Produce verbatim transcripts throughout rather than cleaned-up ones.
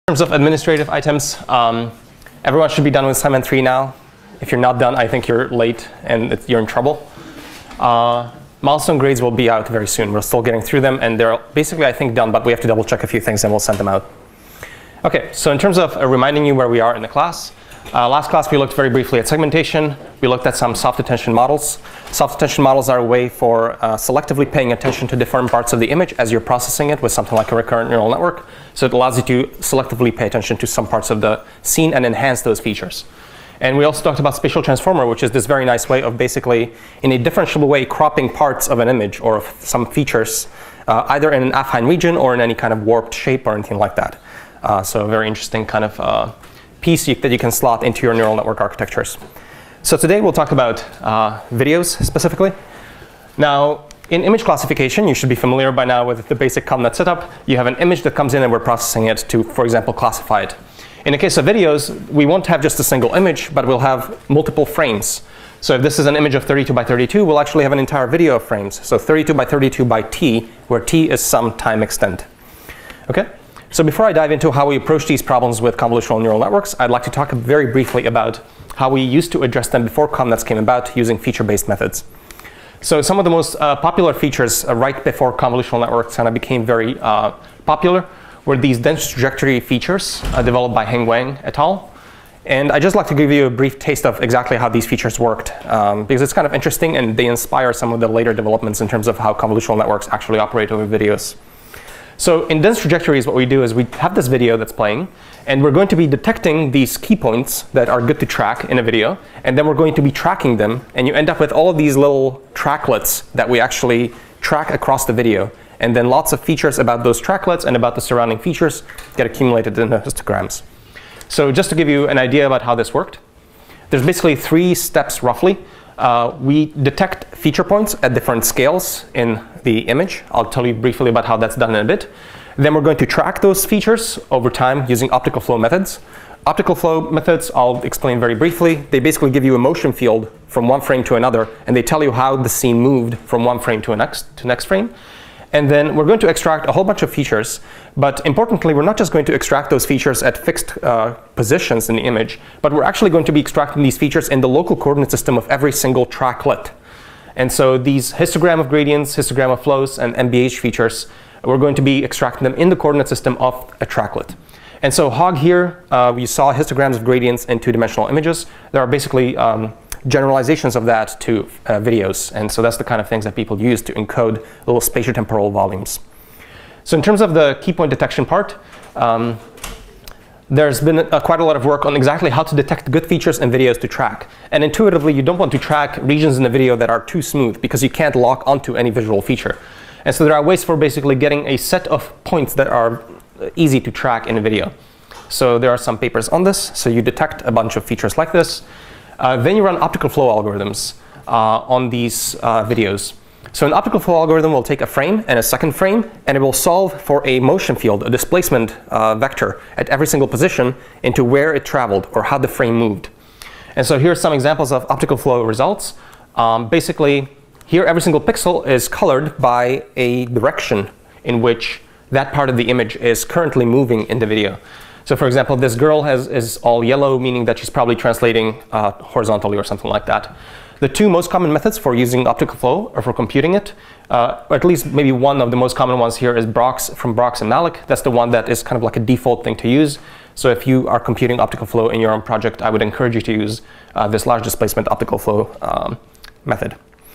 In terms of administrative items, um, everyone should be done with assignment three now. If you're not done, I think you're late and it's, you're in trouble. Uh, milestone grades will be out very soon. We're still getting through them, and they're basically, I think, done, but we have to double check a few things and we'll send them out. Okay, so in terms of uh, reminding you where we are in the class, uh, last class we looked very briefly at segmentation. We looked at some soft attention models. Soft attention models are a way for uh, selectively paying attention to different parts of the image as you're processing it with something like a recurrent neural network. So it allows you to selectively pay attention to some parts of the scene and enhance those features. And we also talked about spatial transformer, which is this very nice way of basically, in a differentiable way, cropping parts of an image or of some features, uh, either in an affine region or in any kind of warped shape or anything like that. Uh, so a very interesting kind of uh, piece you, that you can slot into your neural network architectures. So today we'll talk about uh, videos specifically. Now, in image classification, you should be familiar by now with the basic ConvNet setup. You have an image that comes in and we're processing it to, for example, classify it. In the case of videos, we won't have just a single image, but we'll have multiple frames. So if this is an image of thirty-two by thirty-two, we'll actually have an entire video of frames. So thirty-two by thirty-two by t, where t is some time extent. Okay? So before I dive into how we approach these problems with convolutional neural networks, I'd like to talk very briefly about how we used to address them before ConvNets came about using feature-based methods. So some of the most uh, popular features uh, right before convolutional networks kind of became very uh, popular were these dense trajectory features uh, developed by Heng Wang et al. And I'd just like to give you a brief taste of exactly how these features worked, um, because it's kind of interesting and they inspire some of the later developments in terms of how convolutional networks actually operate over videos. So in dense trajectories, what we do is we have this video that's playing, and we're going to be detecting these key points that are good to track in a video, and then we're going to be tracking them, and you end up with all of these little tracklets that we actually track across the video. And then lots of features about those tracklets and about the surrounding features get accumulated in the histograms. So just to give you an idea about how this worked, there's basically three steps roughly. Uh, we detect feature points at different scales in the image. I'll tell you briefly about how that's done in a bit. Then we're going to track those features over time using optical flow methods. Optical flow methods, I'll explain very briefly. They basically give you a motion field from one frame to another, and they tell you how the scene moved from one frame to a next to next frame. And then we're going to extract a whole bunch of features. But importantly, we're not just going to extract those features at fixed uh, positions in the image, but we're actually going to be extracting these features in the local coordinate system of every single tracklet. And so these histogram of gradients, histogram of flows, and M B H features, we're going to be extracting them in the coordinate system of a tracklet. And so Hog here, uh, we saw histograms of gradients in two-dimensional images. There are basically um, generalizations of that to uh, videos. And so that's the kind of things that people use to encode little spatiotemporal volumes. So in terms of the key point detection part, um, there's been uh, quite a lot of work on exactly how to detect good features in videos to track. And intuitively, you don't want to track regions in the video that are too smooth because you can't lock onto any visual feature. And so there are ways for basically getting a set of points that are easy to track in a video. So there are some papers on this. So you detect a bunch of features like this. Uh, then you run optical flow algorithms uh, on these uh, videos. So an optical flow algorithm will take a frame and a second frame, and it will solve for a motion field, a displacement uh, vector at every single position into where it traveled or how the frame moved. And so here are some examples of optical flow results. Um, basically, here every single pixel is colored by a direction in which that part of the image is currently moving in the video. So for example, this girl has, is all yellow, meaning that she's probably translating uh, horizontally or something like that. The two most common methods for using optical flow or for computing it, uh, or at least maybe one of the most common ones here is Brox from Brox and Malik. That's the one that is kind of like a default thing to use. So if you are computing optical flow in your own project, I would encourage you to use uh, this large displacement optical flow um, method.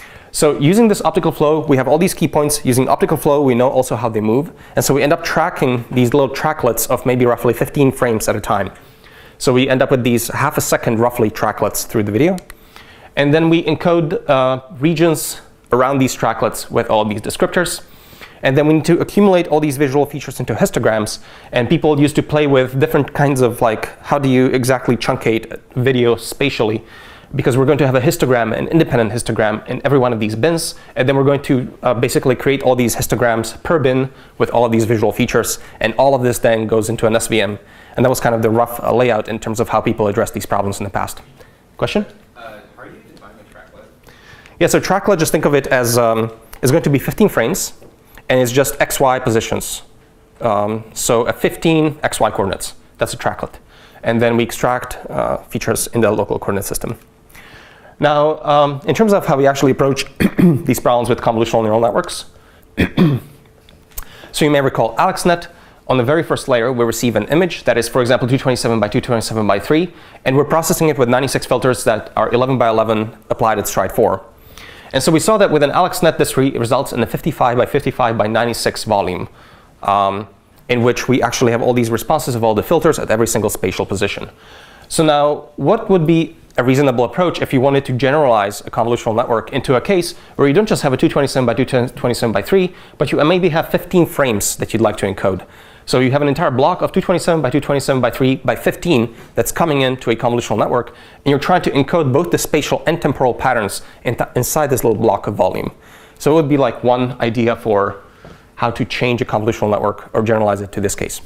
So using this optical flow, we have all these key points. Using optical flow, we know also how they move. And so we end up tracking these little tracklets of maybe roughly fifteen frames at a time. So we end up with these half a second roughly tracklets through the video. And then we encode uh, regions around these tracklets with all these descriptors. And then we need to accumulate all these visual features into histograms. And people used to play with different kinds of, like, how do you exactly truncate video spatially? Because we're going to have a histogram, an independent histogram in every one of these bins. And then we're going to uh, basically create all these histograms per bin with all of these visual features. And all of this then goes into an S V M. And that was kind of the rough uh, layout in terms of how people addressed these problems in the past. Question? Uh, how are you defining a tracklet? Yeah, so tracklet, just think of it as um, it's going to be fifteen frames. And it's just X Y positions. Um, so a fifteen X Y coordinates. that's a tracklet. And then we extract uh, features in the local coordinate system. Now, um, in terms of how we actually approach these problems with convolutional neural networks, so you may recall AlexNet. On the very first layer, we receive an image that is, for example, two twenty-seven by two twenty-seven by three, and we're processing it with ninety-six filters that are eleven by eleven applied at stride four. And so we saw that with an AlexNet, this re results in a fifty-five by fifty-five by ninety-six volume, um, in which we actually have all these responses of all the filters at every single spatial position. So now, what would be a reasonable approach if you wanted to generalize a convolutional network into a case where you don't just have a two twenty-seven by two twenty-seven by three, but you maybe have fifteen frames that you'd like to encode? So you have an entire block of two twenty-seven by two twenty-seven by three by fifteen that's coming into a convolutional network, and you're trying to encode both the spatial and temporal patterns in inside this little block of volume. So it would be like one idea for how to change a convolutional network or generalize it to this case.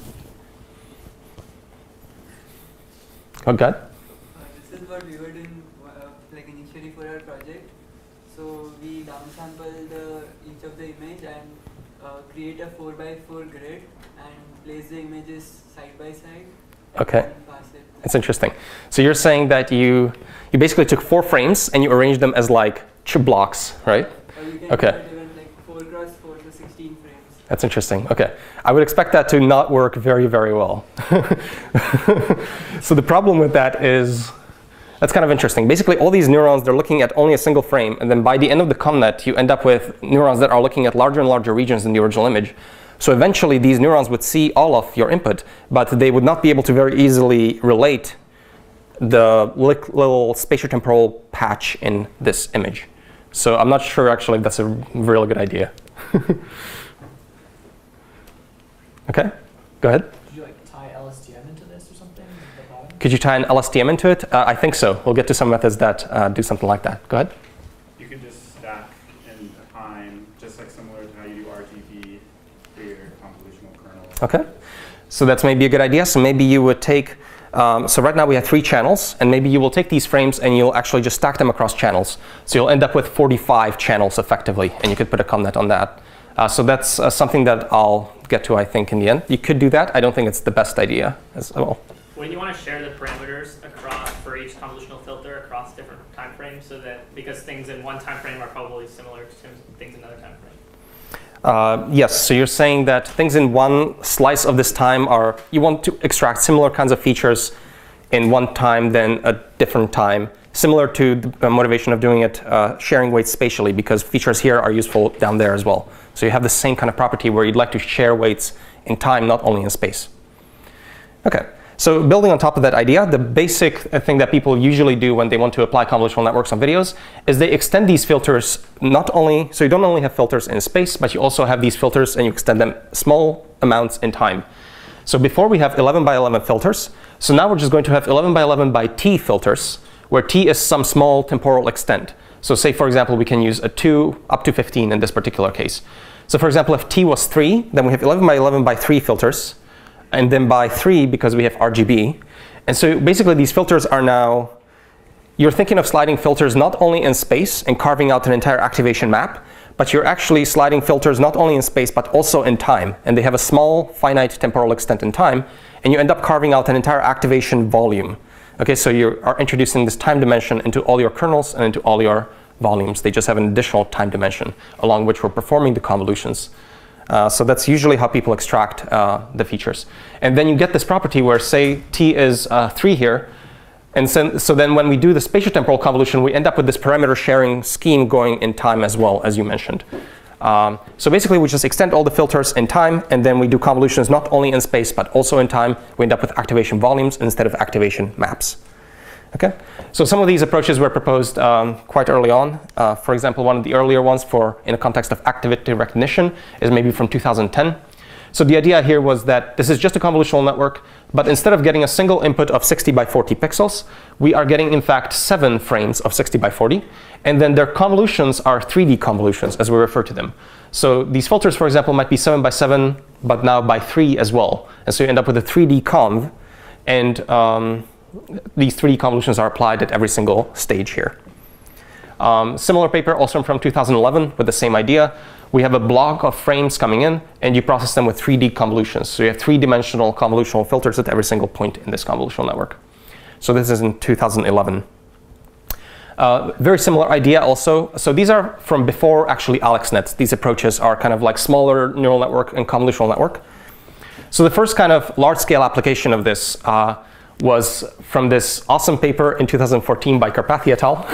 Oh, good. Uh, this is what we were doing uh, like initially for our project. So we downsample the each of the image and uh, create a four by four grid and place the images side by side. Okay. And pass it. That's interesting. So you're saying that you you basically took four frames and you arranged them as like two blocks, right? Or you can Okay. do it even like four cross four to sixteen frames. That's interesting. Okay. I would expect that to not work very, very well. So the problem with that is, that's kind of interesting. Basically, all these neurons, they're looking at only a single frame. And then by the end of the ConvNet, you end up with neurons that are looking at larger and larger regions in the original image. So eventually, these neurons would see all of your input, but they would not be able to very easily relate the little spatiotemporal patch in this image. So I'm not sure, actually, if that's a really good idea. OK, go ahead. Could you like tie L S T M into this or something at the bottom? Could you tie an L S T M into it? Uh, I think so. We'll get to some methods that uh, do something like that. Go ahead. You could just stack in a time, just like similar to how you do R G B for your convolutional kernel. OK. So that's maybe a good idea. So maybe you would take, um, so right now we have three channels. And maybe you will take these frames and you'll actually just stack them across channels. So you'll end up with forty-five channels effectively. And you could put a ConvNet on that. Uh, so that's uh, something that I'll get to, I think, in the end. You could do that. I don't think it's the best idea as well. Wouldn't you want to share the parameters across for each convolutional filter across different time frames, so that because things in one time frame are probably similar to things in another time frame? Uh, yes. So you're saying that things in one slice of this time are, you want to extract similar kinds of features in one time than a different time, similar to the motivation of doing it, uh, sharing weights spatially, because features here are useful down there as well. So you have the same kind of property where you'd like to share weights in time, not only in space. OK. So building on top of that idea, the basic thing that people usually do when they want to apply convolutional networks on videos is they extend these filters not only, so you don't only have filters in space, but you also have these filters and you extend them small amounts in time. So before we have eleven by eleven filters. So now we're just going to have eleven by eleven by t filters, where t is some small temporal extent. So say, for example, we can use a two up to fifteen in this particular case. So for example, if t was three, then we have eleven by eleven by three filters, and then by three because we have R G B. And so basically, these filters are now, you're thinking of sliding filters not only in space and carving out an entire activation map, but you're actually sliding filters not only in space, but also in time. And they have a small, finite temporal extent in time. And you end up carving out an entire activation volume. OK, so you are introducing this time dimension into all your kernels and into all your volumes. They just have an additional time dimension along which we're performing the convolutions. Uh, so that's usually how people extract uh, the features. And then you get this property where, say, t is uh, three here. And so, so then when we do the spatiotemporal convolution, we end up with this parameter sharing scheme going in time as well, as you mentioned. Um, so basically, we just extend all the filters in time, and then we do convolutions not only in space, but also in time. We end up with activation volumes instead of activation maps. Okay, so some of these approaches were proposed um, quite early on. Uh, for example, one of the earlier ones for in a context of activity recognition is maybe from two thousand ten. So the idea here was that this is just a convolutional network, but instead of getting a single input of sixty by forty pixels, we are getting, in fact, seven frames of sixty by forty. And then their convolutions are three D convolutions, as we refer to them. So these filters, for example, might be seven by seven, but now by three as well. And so you end up with a three D conv. And um, these three D convolutions are applied at every single stage here. Um, similar paper, also from two thousand eleven, with the same idea. We have a block of frames coming in, and you process them with three D convolutions. So you have three-dimensional convolutional filters at every single point in this convolutional network. So this is in two thousand eleven. Uh, very similar idea also. So these are from before actually AlexNet. These approaches are kind of like smaller neural network and convolutional network. So the first kind of large-scale application of this uh, was from this awesome paper in two thousand fourteen by Karpathy et al.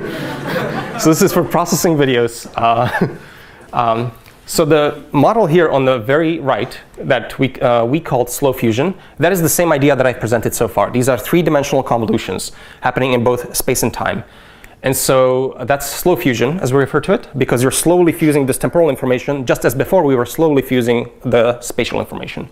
So this is for processing videos. Uh, um, so the model here on the very right that we, uh, we called slow fusion, that is the same idea that I've presented so far. These are three-dimensional convolutions happening in both space and time. And so that's slow fusion, as we refer to it, because you're slowly fusing this temporal information, just as before we were slowly fusing the spatial information.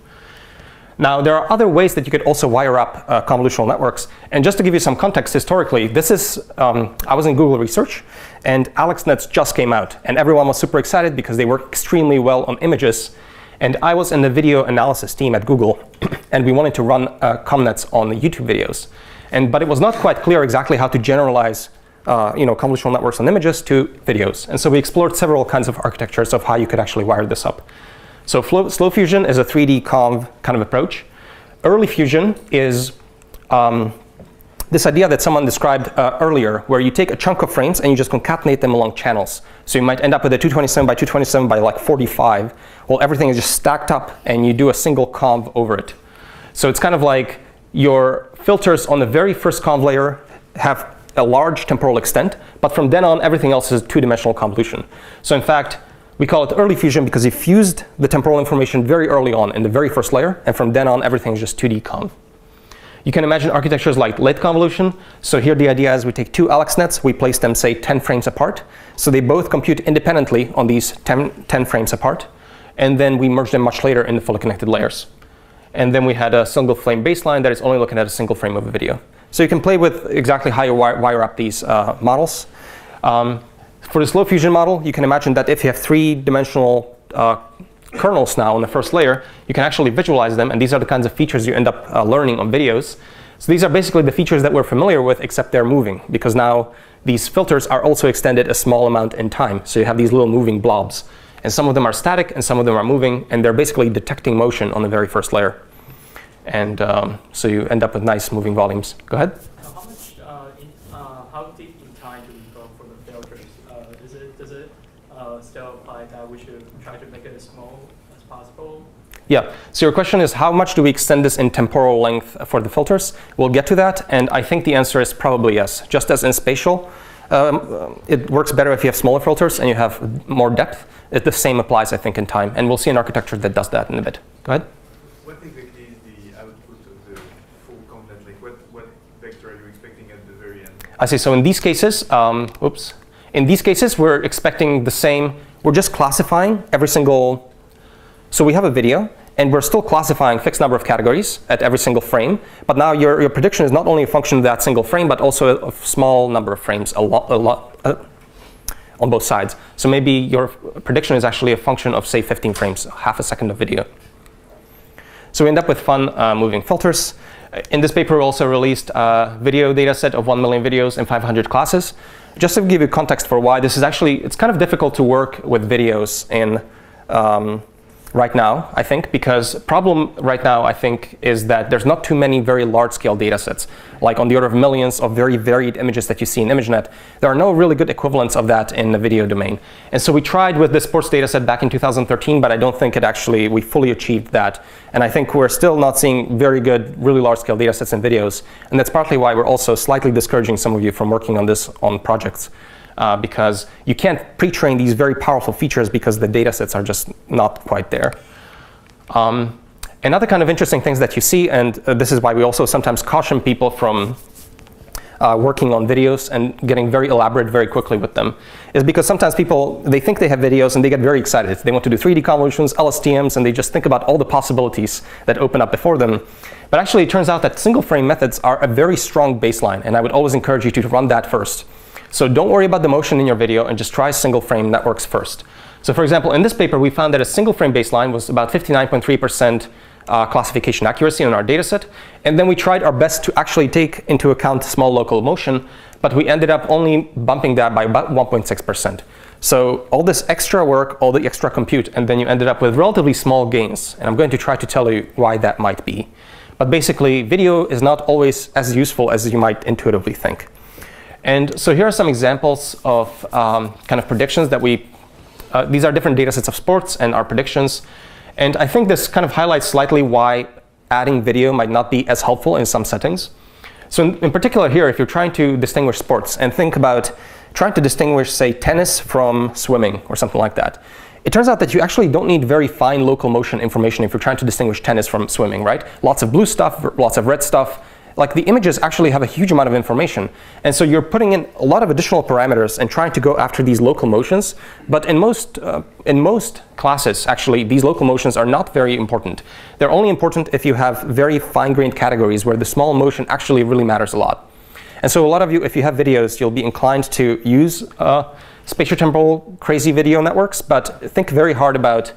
Now, there are other ways that you could also wire up uh, convolutional networks. And just to give you some context historically, this is, um, I was in Google Research, and AlexNets just came out. And everyone was super excited because they work extremely well on images. And I was in the video analysis team at Google, and we wanted to run uh, ConvNets on the YouTube videos. And, but it was not quite clear exactly how to generalize uh, you know, convolutional networks on images to videos. And so we explored several kinds of architectures of how you could actually wire this up. So flow, slow fusion is a three D conv kind of approach. Early fusion is um, this idea that someone described uh, earlier, where you take a chunk of frames and you just concatenate them along channels. So you might end up with a two twenty-seven by two twenty-seven by like forty-five. Well, everything is just stacked up, and you do a single conv over it. So it's kind of like your filters on the very first conv layer have a large temporal extent, but from then on, everything else is two-dimensional convolution. So in fact, we call it early fusion because you fused the temporal information very early on in the very first layer, and from then on, everything is just two D conv. You can imagine architectures like late convolution. So here the idea is we take two AlexNets, we place them, say, ten frames apart. So they both compute independently on these ten, ten frames apart, and then we merge them much later in the fully connected layers. And then we had a single frame baseline that is only looking at a single frame of a video. So you can play with exactly how you wire, wire up these uh, models. Um, For the slow fusion model, you can imagine that if you have three-dimensional uh, kernels now on the first layer, you can actually visualize them, and these are the kinds of features you end up uh, learning on videos. So these are basically the features that we're familiar with, except they're moving, because now these filters are also extended a small amount in time. So you have these little moving blobs, and some of them are static, and some of them are moving, and they're basically detecting motion on the very first layer. And um, so you end up with nice moving volumes. Go ahead. How much, uh, in, uh, how deep in time do we go for the filters? Uh, is it, does it uh, still apply that we should try to make it as small as possible? Yeah, so your question is how much do we extend this in temporal length for the filters? We'll get to that, and I think the answer is probably yes. Just as in spatial, um, it works better if you have smaller filters and you have more depth. It, the same applies, I think, in time, and we'll see an architecture that does that in a bit. Go ahead. What exactly is the output of the full content? Like what, what vector are you expecting at the very end? I see, so in these cases, um, oops. In these cases, we're expecting the same, we're just classifying every single, so we have a video, and we're still classifying fixed number of categories at every single frame, but now your, your prediction is not only a function of that single frame, but also a, a small number of frames, a lot, a lot, uh, on both sides. So maybe your prediction is actually a function of, say, fifteen frames, half a second of video. So we end up with fun uh, moving filters. In this paper, we also released a video data set of one million videos and five hundred classes. Just to give you context for why this is actually, it's kind of difficult to work with videos in um, right now, I think, because problem right now, I think, is that there's not too many very large-scale data sets, like on the order of millions of very varied images that you see in ImageNet. There are no really good equivalents of that in the video domain. And so we tried with this sports data set back in two thousand thirteen, but I don't think it actually, we fully achieved that. And I think we're still not seeing very good, really large-scale data sets in videos. And that's partly why we're also slightly discouraging some of you from working on this on projects. Uh, because you can't pre-train these very powerful features because the data sets are just not quite there. Um, another kind of interesting things that you see, and uh, this is why we also sometimes caution people from uh, working on videos and getting very elaborate very quickly with them, is because sometimes people, they think they have videos and they get very excited. They want to do three D convolutions, L S T Ms, and they just think about all the possibilities that open up before them. But actually, it turns out that single frame methods are a very strong baseline, and I would always encourage you to run that first. So don't worry about the motion in your video and just try single frame networks first. So for example, in this paper, we found that a single frame baseline was about fifty-nine point three percent uh, classification accuracy in our data set. And then we tried our best to actually take into account small local motion, but we ended up only bumping that by about one point six percent. So all this extra work, all the extra compute, and then you ended up with relatively small gains. And I'm going to try to tell you why that might be. But basically, video is not always as useful as you might intuitively think. And so here are some examples of um, kind of predictions that we, uh, these are different data sets of sports and our predictions. And I think this kind of highlights slightly why adding video might not be as helpful in some settings. So in, in particular here, if you're trying to distinguish sports and think about trying to distinguish, say, tennis from swimming or something like that, it turns out that you actually don't need very fine local motion information if you're trying to distinguish tennis from swimming, right? Lots of blue stuff, lots of red stuff. Like the images actually have a huge amount of information. And so you're putting in a lot of additional parameters and trying to go after these local motions. But in most, uh, in most classes, actually, these local motions are not very important. They're only important if you have very fine-grained categories where the small motion actually really matters a lot. And so a lot of you, if you have videos, you'll be inclined to use uh, spatiotemporal crazy video networks. But think very hard about,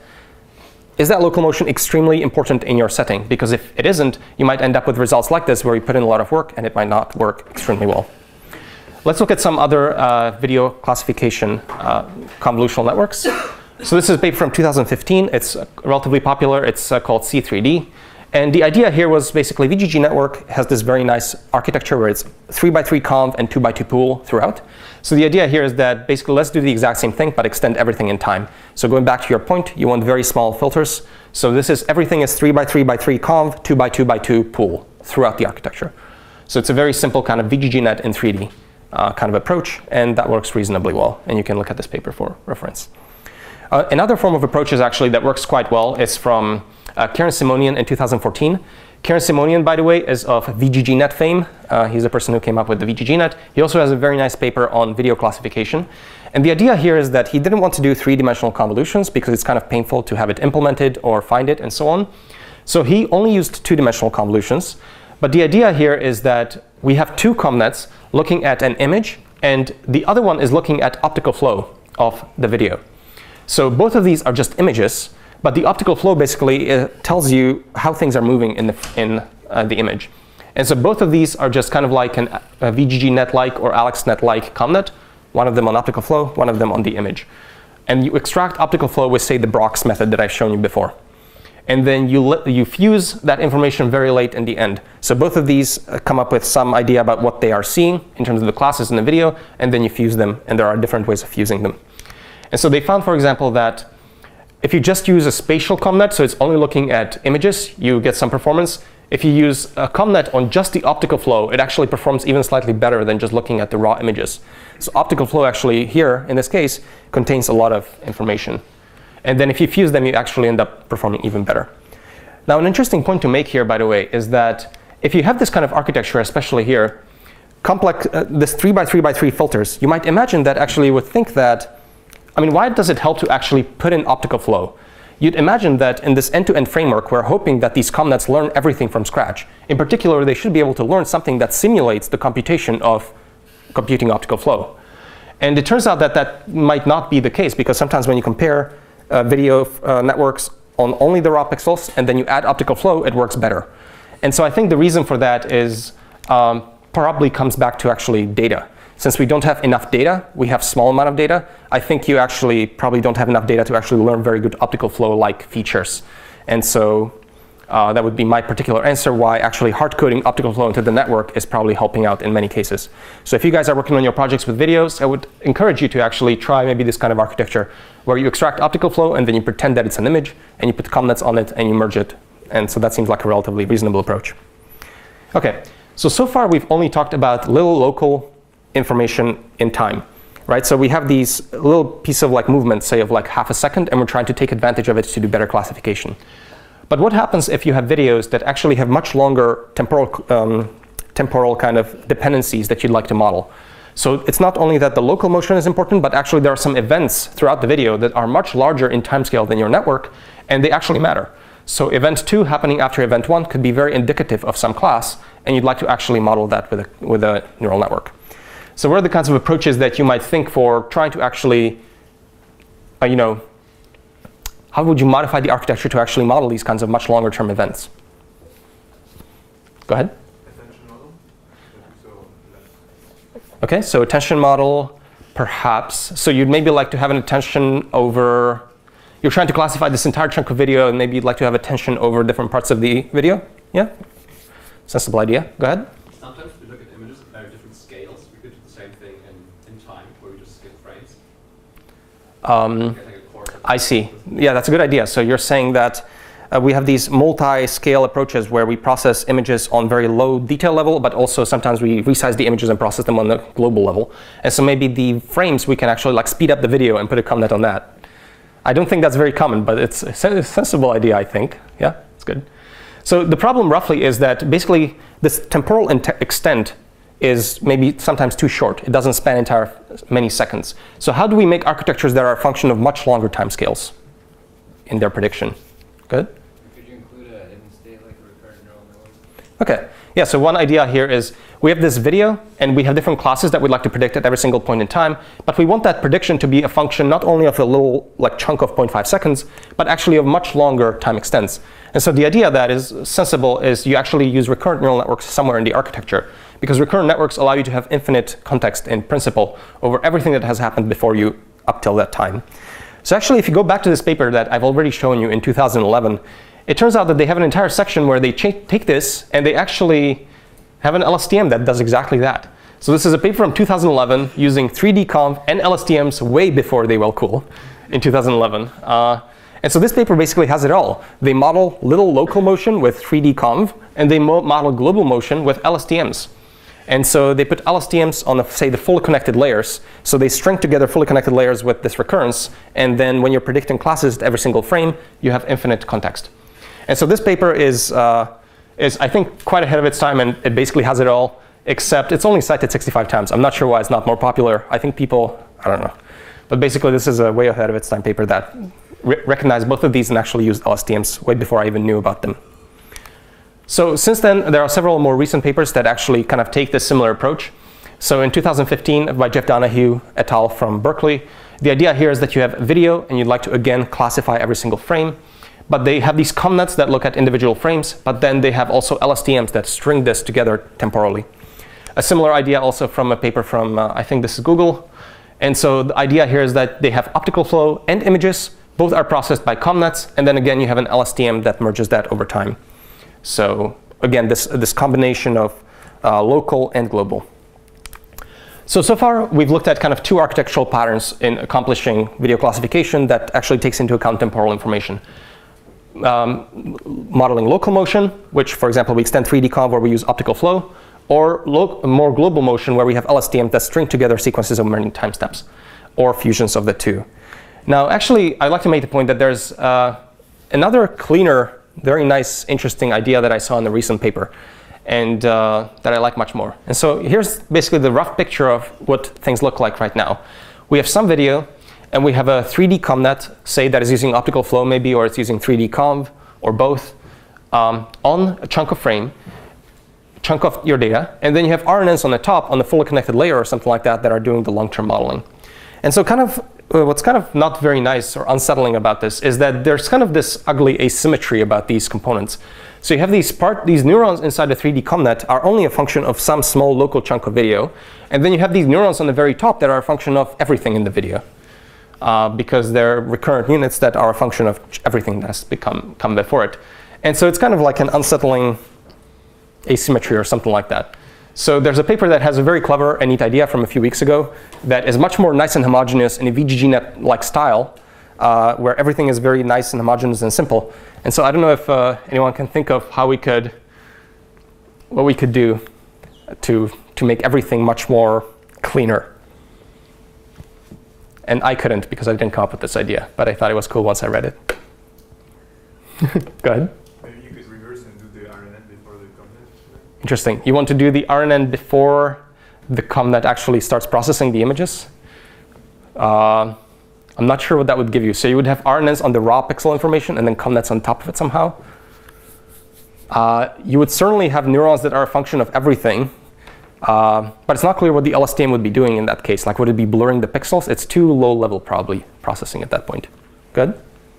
is that local motion extremely important in your setting? Because if it isn't, you might end up with results like this where you put in a lot of work and it might not work extremely well. Let's look at some other uh, video classification uh, convolutional networks. So this is a paper from two thousand fifteen. It's uh, relatively popular. It's uh, called C three D. And the idea here was basically V G G network has this very nice architecture where it's three by three conv and two by two pool throughout. So the idea here is that basically let's do the exact same thing, but extend everything in time. So going back to your point, you want very small filters. So this is everything is three by three by three conv, two by two by two pool throughout the architecture. So it's a very simple kind of V G G net in three D uh, kind of approach, and that works reasonably well. And you can look at this paper for reference. Uh, another form of approach is actually that works quite well is from uh, Karen Simonian in two thousand fourteen. Karen Simonian, by the way, is of V G G net fame. Uh, he's the person who came up with the V G G net. He also has a very nice paper on video classification. And the idea here is that he didn't want to do three-dimensional convolutions because it's kind of painful to have it implemented or find it and so on. So he only used two-dimensional convolutions. But the idea here is that we have two ConvNets looking at an image, and the other one is looking at optical flow of the video. So both of these are just images. But the optical flow basically uh, tells you how things are moving in the, in, uh, the image. And so both of these are just kind of like an, a V G G net-like or AlexNet-like ConvNet, one of them on optical flow, one of them on the image. And you extract optical flow with, say, the Brock's method that I've shown you before. And then you, let, you fuse that information very late in the end. So both of these uh, come up with some idea about what they are seeing in terms of the classes in the video, and then you fuse them, and there are different ways of fusing them. And so they found, for example, that if you just use a spatial ConvNet, so it's only looking at images, you get some performance. If you use a ConvNet on just the optical flow, it actually performs even slightly better than just looking at the raw images. So optical flow actually here, in this case, contains a lot of information. And then if you fuse them, you actually end up performing even better. Now, an interesting point to make here, by the way, is that if you have this kind of architecture, especially here, complex, uh, this three by three by three filters, you might imagine that actually you would think that, I mean, why does it help to actually put in optical flow? You'd imagine that in this end-to-end framework, we're hoping that these ConvNets learn everything from scratch. In particular, they should be able to learn something that simulates the computation of computing optical flow. And it turns out that that might not be the case, because sometimes when you compare uh, video uh, networks on only the raw pixels, and then you add optical flow, it works better. And so I think the reason for that is um, probably comes back to actually data. Since we don't have enough data, we have small amount of data, I think you actually probably don't have enough data to actually learn very good optical flow-like features. And so uh, that would be my particular answer why actually hard-coding optical flow into the network is probably helping out in many cases. So if you guys are working on your projects with videos, I would encourage you to actually try maybe this kind of architecture where you extract optical flow and then you pretend that it's an image and you put ConvNets on it and you merge it. And so that seems like a relatively reasonable approach. OK, so so far we've only talked about little local information in time, right? So we have these little piece of like movement, say of like half a second, and we're trying to take advantage of it to do better classification. But what happens if you have videos that actually have much longer temporal, um, temporal kind of dependencies that you'd like to model? So it's not only that the local motion is important, but actually there are some events throughout the video that are much larger in timescale than your network, and they actually matter. So event two happening after event one could be very indicative of some class, and you'd like to actually model that with a, with a neural network. So what are the kinds of approaches that you might think for trying to actually, uh, you know, how would you modify the architecture to actually model these kinds of much longer term events? Go ahead. Attention model. So less. OK, so attention model, perhaps. So you'd maybe like to have an attention over, you're trying to classify this entire chunk of video, and maybe you'd like to have attention over different parts of the video? Yeah? Sensible idea. Go ahead. Sometimes we look at images at very different scales. We could do the same thing in, in time, where we just skip frames. Um, I see. Yeah, that's a good idea. So you're saying that uh, we have these multi-scale approaches where we process images on very low detail level, but also sometimes we resize the images and process them on the global level. And so maybe the frames, we can actually like speed up the video and put a ConvNet on that. I don't think that's very common, but it's a sensible idea, I think. Yeah, it's good. So the problem roughly is that basically this temporal extent is maybe sometimes too short. It doesn't span entire many seconds. So how do we make architectures that are a function of much longer timescales in their prediction? Good? Could you include a hidden state like a recurrent neural network? OK. Yeah, so one idea here is we have this video, and we have different classes that we'd like to predict at every single point in time. But we want that prediction to be a function not only of a little like chunk of zero point five seconds, but actually of much longer time extents. And so the idea that is sensible is you actually use recurrent neural networks somewhere in the architecture, because recurrent networks allow you to have infinite context in principle over everything that has happened before you up till that time. So actually, if you go back to this paper that I've already shown you in two thousand eleven, it turns out that they have an entire section where they take this and they actually have an L S T M that does exactly that. So this is a paper from two thousand eleven using three D conv and L S T Ms way before they were cool in two thousand eleven. Uh, and so this paper basically has it all. They model little local motion with three D conv, and they mo model global motion with L S T Ms. And so they put L S T Ms on, the, say, the fully connected layers. So they string together fully connected layers with this recurrence. And then when you're predicting classes at every single frame, you have infinite context. And so this paper is, uh, is, I think, quite ahead of its time. And it basically has it all, except it's only cited sixty-five times. I'm not sure why it's not more popular. I think people, I don't know. But basically, this is a way ahead of its time paper that re recognized both of these and actually used L S T Ms way before I even knew about them. So since then, there are several more recent papers that actually kind of take this similar approach. So in two thousand fifteen, by Jeff Donahue et al. From Berkeley, the idea here is that you have video, and you'd like to, again, classify every single frame. But they have these ConvNets that look at individual frames, but then they have also L S T Ms that string this together temporally. A similar idea also from a paper from, uh, I think this is Google. And so the idea here is that they have optical flow and images. Both are processed by ConvNets. And then again, you have an L S T M that merges that over time. So again, this, this combination of uh, local and global. So, so far, we've looked at kind of two architectural patterns in accomplishing video classification that actually takes into account temporal information. Um, modeling local motion, which, for example, we extend three D conv where we use optical flow, or more global motion where we have L S T Ms that string together sequences of many time steps, or fusions of the two. Now, actually, I'd like to make the point that there's uh, another cleaner, very nice, interesting idea that I saw in a recent paper, and uh, that I like much more. And so here's basically the rough picture of what things look like right now. We have some video, and we have a three D ConvNet, say, that is using optical flow maybe, or it's using three D conv, or both, um, on a chunk of frame, chunk of your data. And then you have R N Ns on the top, on the fully connected layer or something like that, that are doing the long-term modeling. And so kind of uh, what's kind of not very nice or unsettling about this is that there's kind of this ugly asymmetry about these components. So you have these part, these neurons inside the three D ConvNet are only a function of some small local chunk of video. And then you have these neurons on the very top that are a function of everything in the video. Uh, because they're recurrent units that are a function of everything that's become come before it. And so it's kind of like an unsettling asymmetry or something like that. So there's a paper that has a very clever and neat idea from a few weeks ago that is much more nice and homogeneous in a V G G net-like style, uh, where everything is very nice and homogeneous and simple. And so I don't know if uh, anyone can think of how we could, what we could do to, to make everything much more cleaner. And I couldn't because I didn't come up with this idea, but I thought it was cool once I read it. Go ahead. Maybe you could reverse and do the R N N before the ConvNet. Interesting. You want to do the R N N before the ConvNet actually starts processing the images? Uh, I'm not sure what that would give you. So you would have R N Ns on the raw pixel information and then ConvNets on top of it somehow. Uh, you would certainly have neurons that are a function of everything. Uh, but it's not clear what the L S T M would be doing in that case. Like, would it be blurring the pixels? It's too low level, probably, processing at that point. Good?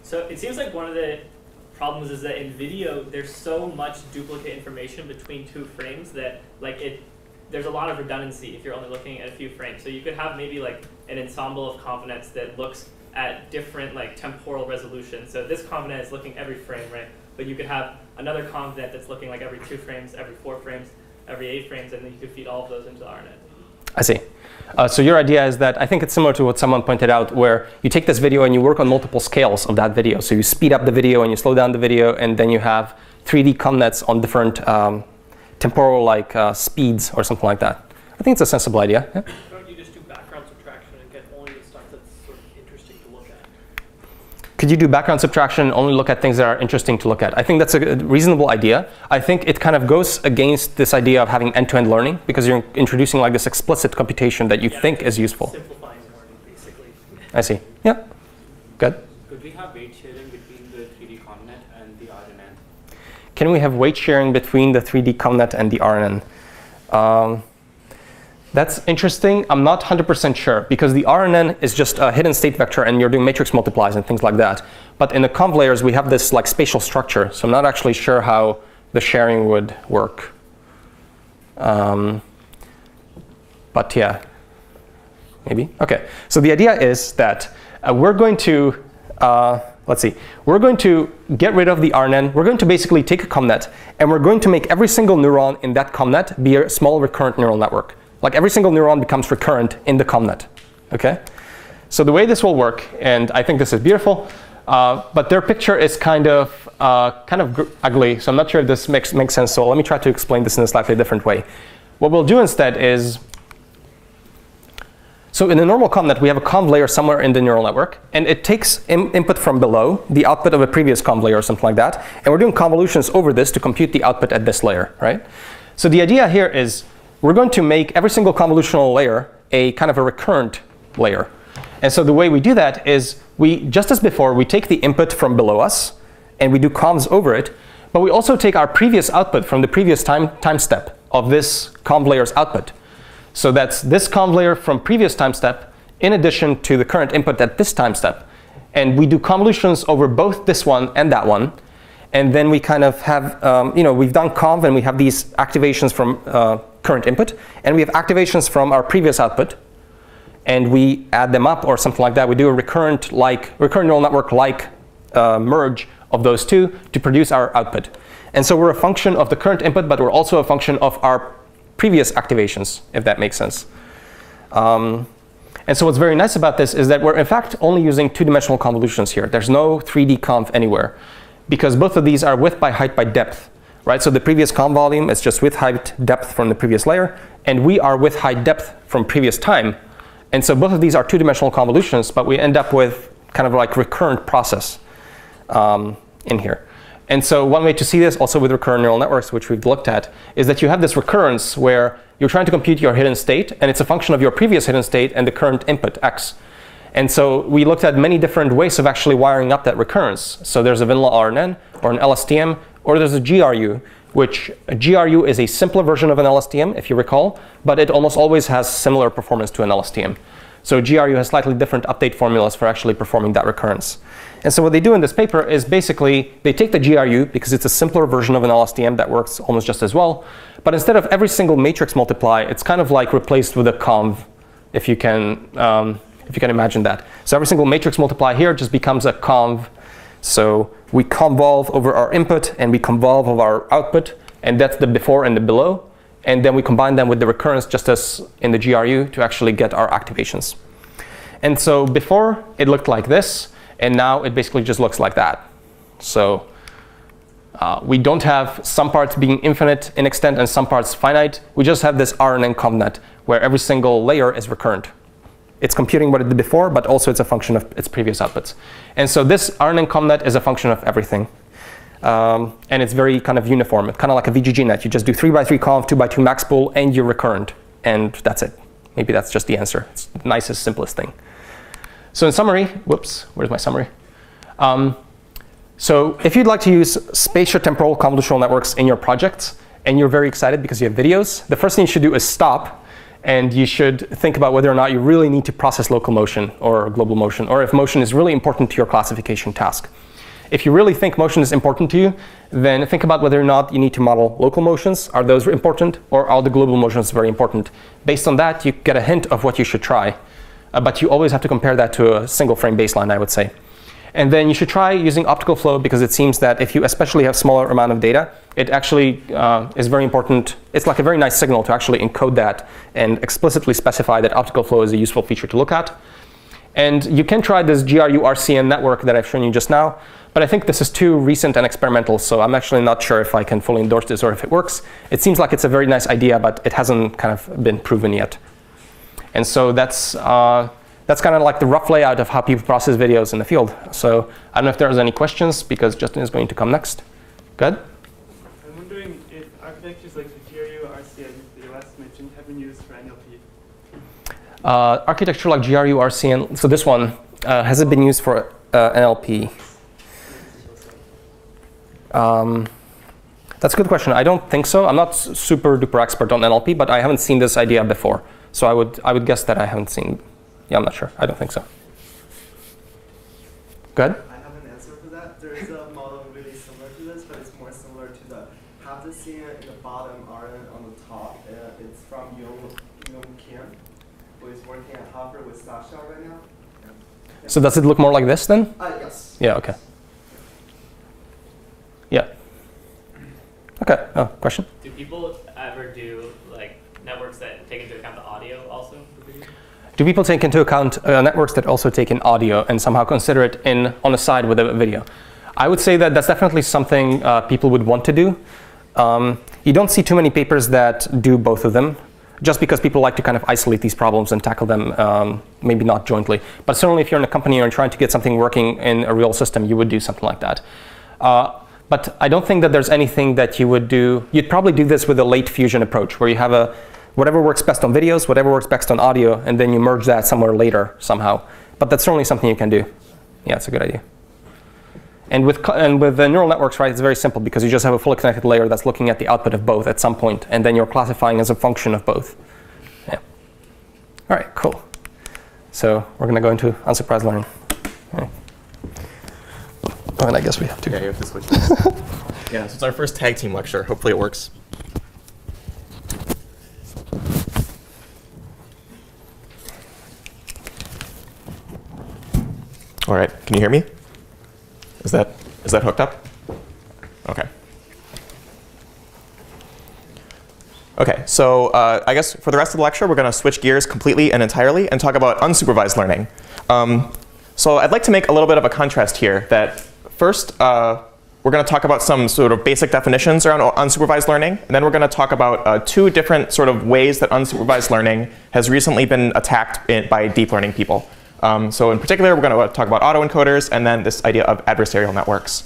So it seems like one of the problems is that in video, there's so much duplicate information between two frames that like it, there's a lot of redundancy if you're only looking at a few frames. So you could have maybe like an ensemble of ConvNets that looks at different like temporal resolution. So this ConvNet is looking every frame, right? But you could have another ConvNet that's looking like every two frames, every four frames, every eight frames, and then you could feed all of those into the R net. I see. Uh, so your idea is that I think it's similar to what someone pointed out, where you take this video and you work on multiple scales of that video. So you speed up the video and you slow down the video, and then you have three D ConvNets on different um, temporal like uh, speeds or something like that. I think it's a sensible idea. Yeah? Don't you just do background subtraction and get only the stuff that's sort of interesting to look at? Could you do background subtraction and only look at things that are interesting to look at? I think that's a reasonable idea. I think it kind of goes against this idea of having end-to-end learning, because you're introducing like this explicit computation that you yeah, think is useful. Simplifying learning, basically. I see. Yeah. Good. Could we have weight sharing between the three D ConvNet and the R N N? Can we have weight sharing between the three D ConvNet and the R N N? Um, That's interesting. I'm not one hundred percent sure, because the R N N is just a hidden state vector and you're doing matrix multiplies and things like that. But in the conv layers, we have this like spatial structure. So I'm not actually sure how the sharing would work. Um, but yeah, maybe. OK, so the idea is that uh, we're going to, uh, let's see, we're going to get rid of the R N N. We're going to basically take a ConvNet, and we're going to make every single neuron in that ConvNet be a small recurrent neural network. Like every single neuron becomes recurrent in the ConvNet. Okay? So the way this will work, and I think this is beautiful, uh, but their picture is kind of uh, kind of ugly. So I'm not sure if this makes makes sense. So let me try to explain this in a slightly different way. What we'll do instead is, so in a normal ConvNet, we have a conv layer somewhere in the neural network, and it takes in input from below, the output of a previous conv layer or something like that, and we're doing convolutions over this to compute the output at this layer, right? So the idea here is, we're going to make every single convolutional layer a kind of a recurrent layer. And so the way we do that is, we, just as before, we take the input from below us, and we do convs over it. But we also take our previous output from the previous time, time step of this conv layer's output. So that's this conv layer from previous time step, in addition to the current input at this time step. And we do convolutions over both this one and that one. And then we kind of have, um, you know, we've done conv, and we have these activations from uh, current input. And we have activations from our previous output. And we add them up or something like that. We do a recurrent like recurrent neural network like uh, merge of those two to produce our output. And so we're a function of the current input, but we're also a function of our previous activations, if that makes sense. Um, and so what's very nice about this is that we're in fact only using two-dimensional convolutions here. There's no three D conv anywhere, because both of these are width by height by depth. Right? So the previous conv volume is just width height depth from the previous layer, and we are width height depth from previous time. And so both of these are two-dimensional convolutions, but we end up with kind of like recurrent process um, in here. And so one way to see this also with recurrent neural networks, which we've looked at, is that you have this recurrence where you're trying to compute your hidden state, and it's a function of your previous hidden state and the current input, x. And so we looked at many different ways of actually wiring up that recurrence. So there's a vanilla R N N, or an L S T M, or there's a G R U, which a G R U is a simpler version of an L S T M, if you recall, but it almost always has similar performance to an L S T M. So G R U has slightly different update formulas for actually performing that recurrence. And so what they do in this paper is basically they take the G R U, because it's a simpler version of an L S T M that works almost just as well, but instead of every single matrix multiply, it's kind of like replaced with a conv, if you can, um, if you can imagine that. So every single matrix multiply here just becomes a conv. So we convolve over our input, and we convolve over our output, and that's the before and the below. And then we combine them with the recurrence, just as in the G R U, to actually get our activations. And so before, it looked like this, and now it basically just looks like that. So uh, we don't have some parts being infinite in extent and some parts finite. We just have this R N N ConvNet, where every single layer is recurrent. It's computing what it did before, but also it's a function of its previous outputs. And so this R N N ConvNet is a function of everything. Um, and it's very kind of uniform. It's kind of like a V G G net. You just do three by three conv, two by two max pool, and you're recurrent. And that's it. Maybe that's just the answer. It's the nicest, simplest thing. So in summary, whoops, where's my summary? Um, so if you'd like to use spatiotemporal convolutional networks in your projects, and you're very excited because you have videos, the first thing you should do is stop And you should think about whether or not you really need to process local motion or global motion, or if motion is really important to your classification task. If you really think motion is important to you, then think about whether or not you need to model local motions. Are those important, or are the global motions very important? Based on that, you get a hint of what you should try. Uh, but you always have to compare that to a single frame baseline, I would say. And then you should try using optical flow, because it seems that if you especially have smaller amount of data, it actually uh, is very important. It's like a very nice signal to actually encode that and explicitly specify that optical flow is a useful feature to look at. And you can try this G R U R C N network that I've shown you just now. But I think this is too recent and experimental, so I'm actually not sure if I can fully endorse this or if it works. It seems like it's a very nice idea, but it hasn't kind of been proven yet. And so that's uh, that's kind of like the rough layout of how people process videos in the field. So I don't know if there's any questions, because Justin is going to come next. Good? I'm wondering if architectures like the G R U R C N that you last mentioned have been used for N L P. Uh, architecture like G R U R C N, so this one, uh, has it been used for uh, N L P? Um, that's a good question. I don't think so. I'm not super duper expert on N L P, but I haven't seen this idea before. So I would I would guess that I haven't seen. Yeah, I'm not sure. I don't think so. Good. I have an answer for that. There is a model really similar to this, but it's more similar to the have the C N in the bottom, R N on the top. Uh, it's from Young Kim, who is working at Harvard with Sasha right now. Yeah. So does it look more like this then? Uh, yes. Yeah. Okay. Yeah. Okay. Oh, question? Do people ever do like networks that take into account the audio also? Do people take into account uh, networks that also take in audio and somehow consider it in on the side with a video? I would say that that's definitely something uh, people would want to do. Um, you don't see too many papers that do both of them, just because people like to kind of isolate these problems and tackle them, um, maybe not jointly. But certainly if you're in a company and trying to get something working in a real system, you would do something like that. Uh, But I don't think that there's anything that you would do. You'd probably do this with a late fusion approach, where you have a whatever works best on videos, whatever works best on audio, and then you merge that somewhere later somehow. But that's certainly something you can do. Yeah, it's a good idea. And with and with the neural networks, right, it's very simple, because you just have a fully connected layer that's looking at the output of both at some point, and then you're classifying as a function of both. Yeah. All right, cool. So we're going to go into unsupervised learning. All right. Oh, and I guess we have to. Yeah, you have to switch. Yeah, so it's our first tag team lecture. Hopefully it works. All right, can you hear me? Is that is that hooked up? Okay. Okay, so uh, I guess for the rest of the lecture, we're going to switch gears completely and entirely and talk about unsupervised learning. Um, so I'd like to make a little bit of a contrast here. That first, uh, we're going to talk about some sort of basic definitions around unsupervised learning, and then we're going to talk about uh, two different sort of ways that unsupervised learning has recently been attacked in, by deep learning people. Um, so in particular, we're going to talk about autoencoders, and then this idea of adversarial networks.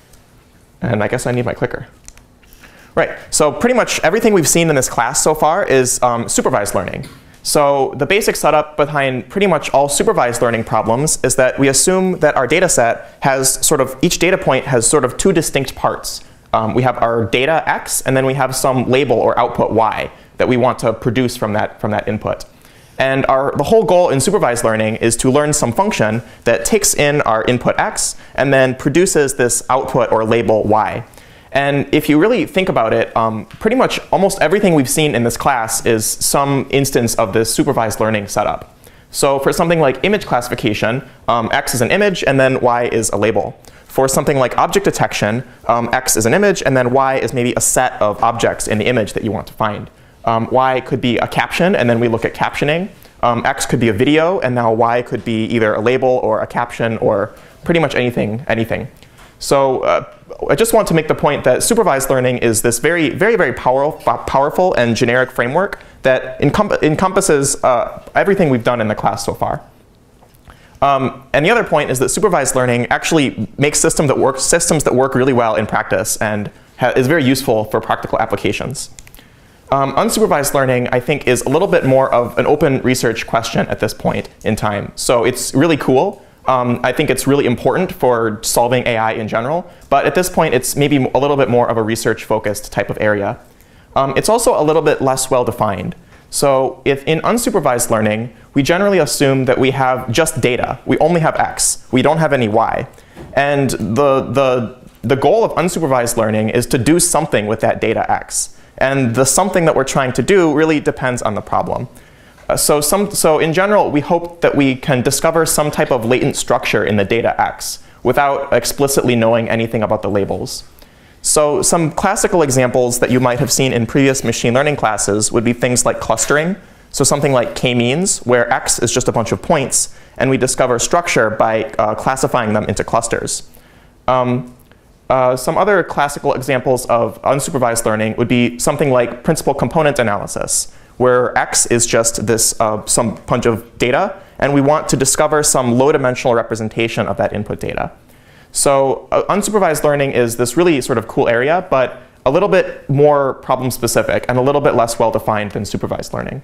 And I guess I need my clicker. Right, so pretty much everything we've seen in this class so far is um, supervised learning. So the basic setup behind pretty much all supervised learning problems is that we assume that our data set has sort of, each data point has sort of two distinct parts. Um, we have our data X, and then we have some label or output Y that we want to produce from that, from that input. And our, the whole goal in supervised learning is to learn some function that takes in our input X and then produces this output or label Y. And if you really think about it, um, pretty much almost everything we've seen in this class is some instance of this supervised learning setup. So for something like image classification, um, X is an image and then Y is a label. For something like object detection, um, X is an image and then Y is maybe a set of objects in the image that you want to find. Um, y could be a caption, and then we look at captioning. Um, X could be a video, and now Y could be either a label or a caption or pretty much anything, anything. So uh, I just want to make the point that supervised learning is this very, very, very power, powerful and generic framework that encom encompasses uh, everything we've done in the class so far. Um, and the other point is that supervised learning actually makes systems that work, systems that work really well in practice and ha is very useful for practical applications. Um, unsupervised learning, I think, is a little bit more of an open research question at this point in time. So it's really cool. Um, I think it's really important for solving A I in general. But at this point, it's maybe a little bit more of a research-focused type of area. Um, it's also a little bit less well-defined. So if in unsupervised learning, we generally assume that we have just data. We only have X. We don't have any Y. And the, the, the goal of unsupervised learning is to do something with that data X. And the something that we're trying to do really depends on the problem. Uh, so, some, so in general, we hope that we can discover some type of latent structure in the data X without explicitly knowing anything about the labels. So some classical examples that you might have seen in previous machine learning classes would be things like clustering. So something like k-means, where X is just a bunch of points, and we discover structure by uh, classifying them into clusters. Um, uh, some other classical examples of unsupervised learning would be something like principal component analysis, where X is just this uh, some bunch of data, and we want to discover some low-dimensional representation of that input data. So uh, unsupervised learning is this really sort of cool area, but a little bit more problem-specific and a little bit less well-defined than supervised learning.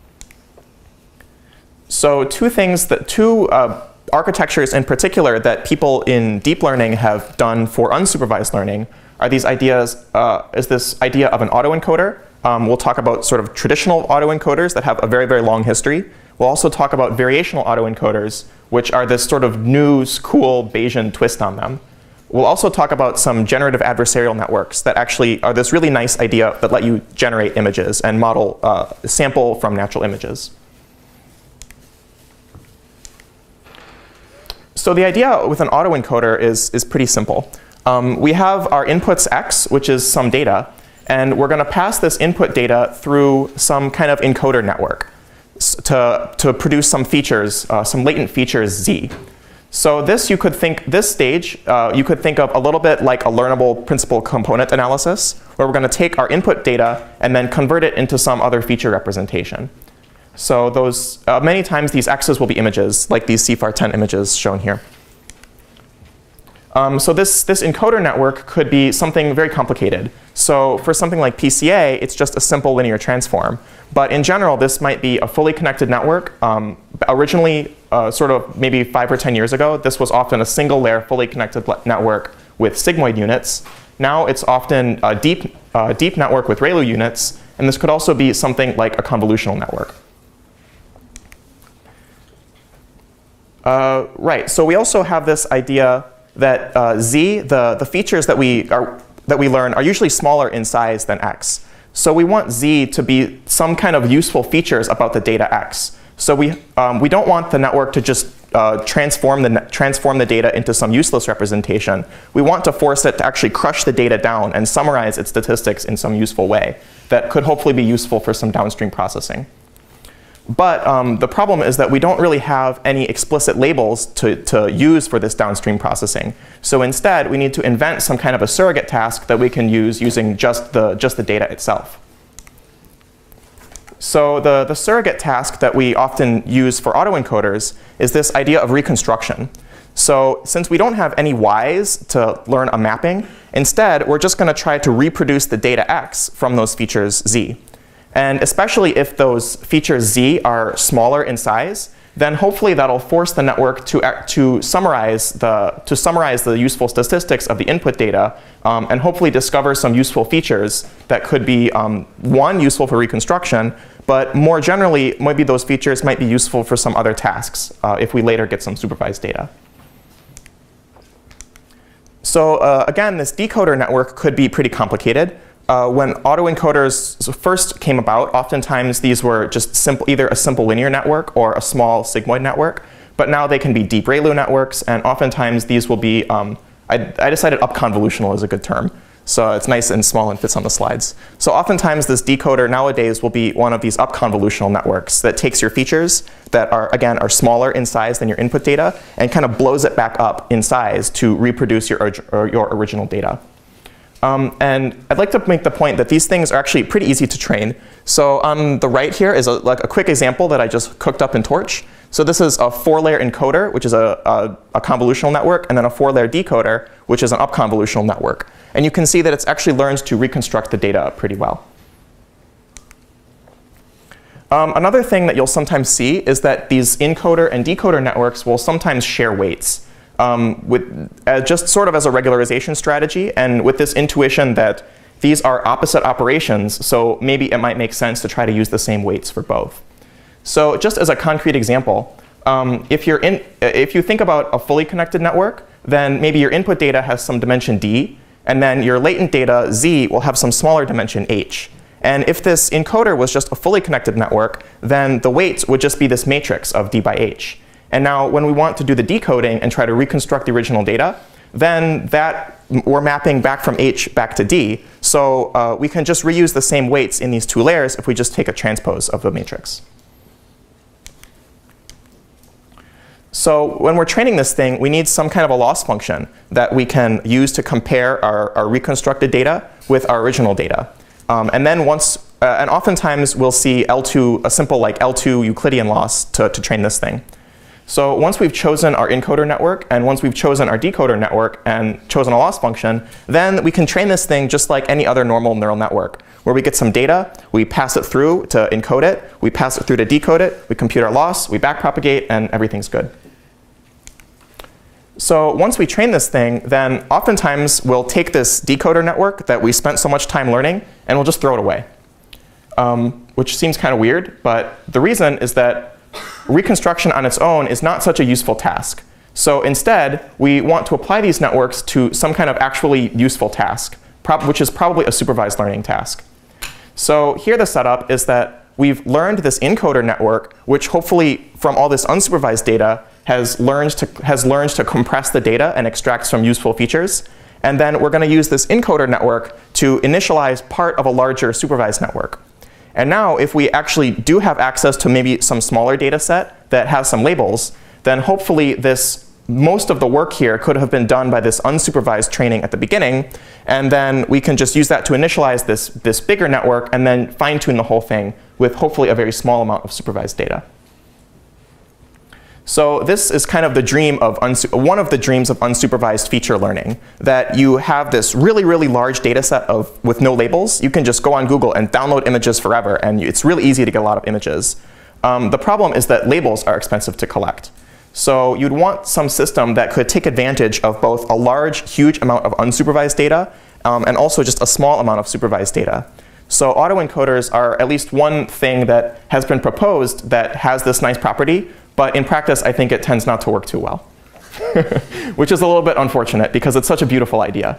So two things, that two uh, architectures in particular that people in deep learning have done for unsupervised learning are these ideas, uh, is this idea of an autoencoder. Um, we'll talk about sort of traditional autoencoders that have a very, very long history. We'll also talk about variational autoencoders, which are this sort of new, cool Bayesian twist on them. We'll also talk about some generative adversarial networks that actually are this really nice idea that let you generate images and model, uh, sample from natural images. So the idea with an autoencoder is, is pretty simple. Um, we have our inputs X, which is some data, and we're going to pass this input data through some kind of encoder network to, to produce some features, uh, some latent features Z. So this you could think, this stage, uh, you could think of a little bit like a learnable principal component analysis, where we're going to take our input data and then convert it into some other feature representation. So those, uh, many times these X's will be images, like these C F A R ten images shown here. Um, so this, this encoder network could be something very complicated. So for something like P C A, it's just a simple linear transform. But in general, this might be a fully connected network. Um, originally, uh, sort of maybe five or ten years ago, this was often a single layer fully connected network with sigmoid units. Now it's often a deep, uh, deep network with ReLU units. And this could also be something like a convolutional network. Uh, right, so we also have this idea that uh, Z, the, the features that we, are, that we learn are usually smaller in size than X. So we want Z to be some kind of useful features about the data X. So we, um, we don't want the network to just uh, transform, the, transform the data into some useless representation. We want to force it to actually crush the data down and summarize its statistics in some useful way that could hopefully be useful for some downstream processing. But um, the problem is that we don't really have any explicit labels to, to use for this downstream processing. So instead, we need to invent some kind of a surrogate task that we can use using just the, just the data itself. So the, the surrogate task that we often use for autoencoders is this idea of reconstruction. So since we don't have any Y's to learn a mapping, instead, we're just going to try to reproduce the data X from those features Z. And especially if those features Z are smaller in size, then hopefully that'll force the network to, to, summarize, the, to summarize the useful statistics of the input data um, and hopefully discover some useful features that could be, um, one, useful for reconstruction, but more generally, maybe those features might be useful for some other tasks uh, if we later get some supervised data. So uh, again, this decoder network could be pretty complicated. Uh, when autoencoders first came about, oftentimes these were just simple, either a simple linear network or a small sigmoid network. But now they can be deep ReLU networks, and oftentimes these will be, um, I, I decided up-convolutional is a good term. So it's nice and small and fits on the slides. So oftentimes this decoder nowadays will be one of these up-convolutional networks that takes your features that are, again, are smaller in size than your input data and kind of blows it back up in size to reproduce your, or your original data. Um, and I'd like to make the point that these things are actually pretty easy to train. So on the right here is a, like a quick example that I just cooked up in Torch. So this is a four-layer encoder, which is a, a, a convolutional network, and then a four-layer decoder, which is an up-convolutional network. And you can see that it's actually learned to reconstruct the data pretty well. Um, another thing that you'll sometimes see is that these encoder and decoder networks will sometimes share weights. Um, with, uh, just sort of as a regularization strategy, and with this intuition that these are opposite operations, so maybe it might make sense to try to use the same weights for both. So just as a concrete example, um, if, you're in, if you think about a fully connected network, then maybe your input data has some dimension d, and then your latent data, z, will have some smaller dimension, h. And if this encoder was just a fully connected network, then the weights would just be this matrix of d by h. And now when we want to do the decoding and try to reconstruct the original data, then that we're mapping back from h back to d. So uh, we can just reuse the same weights in these two layers if we just take a transpose of the matrix. So when we're training this thing, we need some kind of a loss function that we can use to compare our, our reconstructed data with our original data. Um, and then once, uh, and oftentimes we'll see L two, a simple like L two Euclidean loss to, to train this thing. So once we've chosen our encoder network, and once we've chosen our decoder network and chosen a loss function, then we can train this thing just like any other normal neural network, where we get some data, we pass it through to encode it, we pass it through to decode it, we compute our loss, we backpropagate, and everything's good. So once we train this thing, then oftentimes we'll take this decoder network that we spent so much time learning, and we'll just throw it away, um, which seems kind of weird. But the reason is that reconstruction on its own is not such a useful task. So instead, we want to apply these networks to some kind of actually useful task, which is probably a supervised learning task. So here the setup is that we've learned this encoder network, which hopefully from all this unsupervised data has learned to, has learned to compress the data and extract some useful features. And then we're going to use this encoder network to initialize part of a larger supervised network. And now if we actually do have access to maybe some smaller data set that has some labels, then hopefully this, most of the work here could have been done by this unsupervised training at the beginning. And then we can just use that to initialize this, this bigger network and then fine tune the whole thing with hopefully a very small amount of supervised data. So this is kind of the dream of one of the dreams of unsupervised feature learning, that you have this really, really large data set of, with no labels. You can just go on Google and download images forever, and it's really easy to get a lot of images. Um, the problem is that labels are expensive to collect. So you'd want some system that could take advantage of both a large, huge amount of unsupervised data um, and also just a small amount of supervised data. So autoencoders are at least one thing that has been proposed that has this nice property. But in practice, I think it tends not to work too well, which is a little bit unfortunate because it's such a beautiful idea.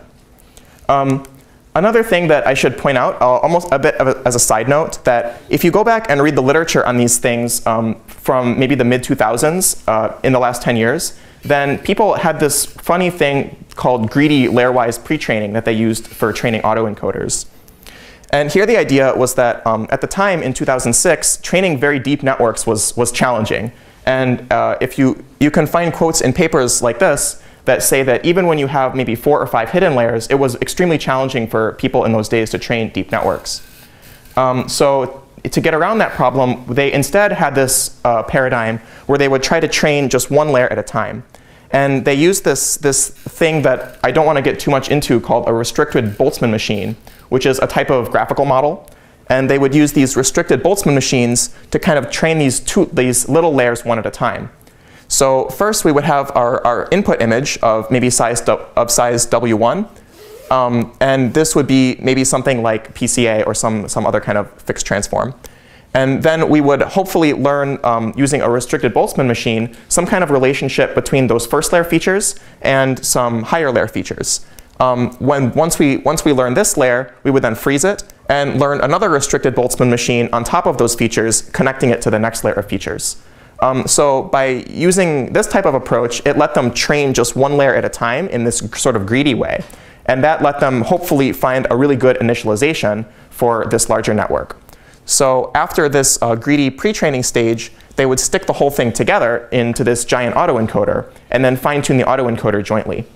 Um, another thing that I should point out, uh, almost a bit of a, as a side note, that if you go back and read the literature on these things um, from maybe the mid two thousands uh, in the last ten years, then people had this funny thing called greedy layer-wise pre-training that they used for training autoencoders. And here the idea was that um, at the time in two thousand six, training very deep networks was, was challenging. And uh, if you, you can find quotes in papers like this that say that even when you have maybe four or five hidden layers, it was extremely challenging for people in those days to train deep networks. Um, so to get around that problem, they instead had this uh, paradigm where they would try to train just one layer at a time. And they used this, this thing that I don't want to get too much into called a restricted Boltzmann machine, which is a type of graphical model. And they would use these restricted Boltzmann machines to kind of train these, two, these little layers one at a time. So first we would have our, our input image of maybe size, of size W one. Um, and this would be maybe something like P C A or some, some other kind of fixed transform. And then we would hopefully learn, um, using a restricted Boltzmann machine, some kind of relationship between those first layer features and some higher layer features. Um, when, once, we, once we learn this layer, we would then freeze it and learn another restricted Boltzmann machine on top of those features, connecting it to the next layer of features. Um, so by using this type of approach, it let them train just one layer at a time in this sort of greedy way. And that let them hopefully find a really good initialization for this larger network. So after this uh, greedy pre-training stage, they would stick the whole thing together into this giant autoencoder and then fine-tune the autoencoder jointly.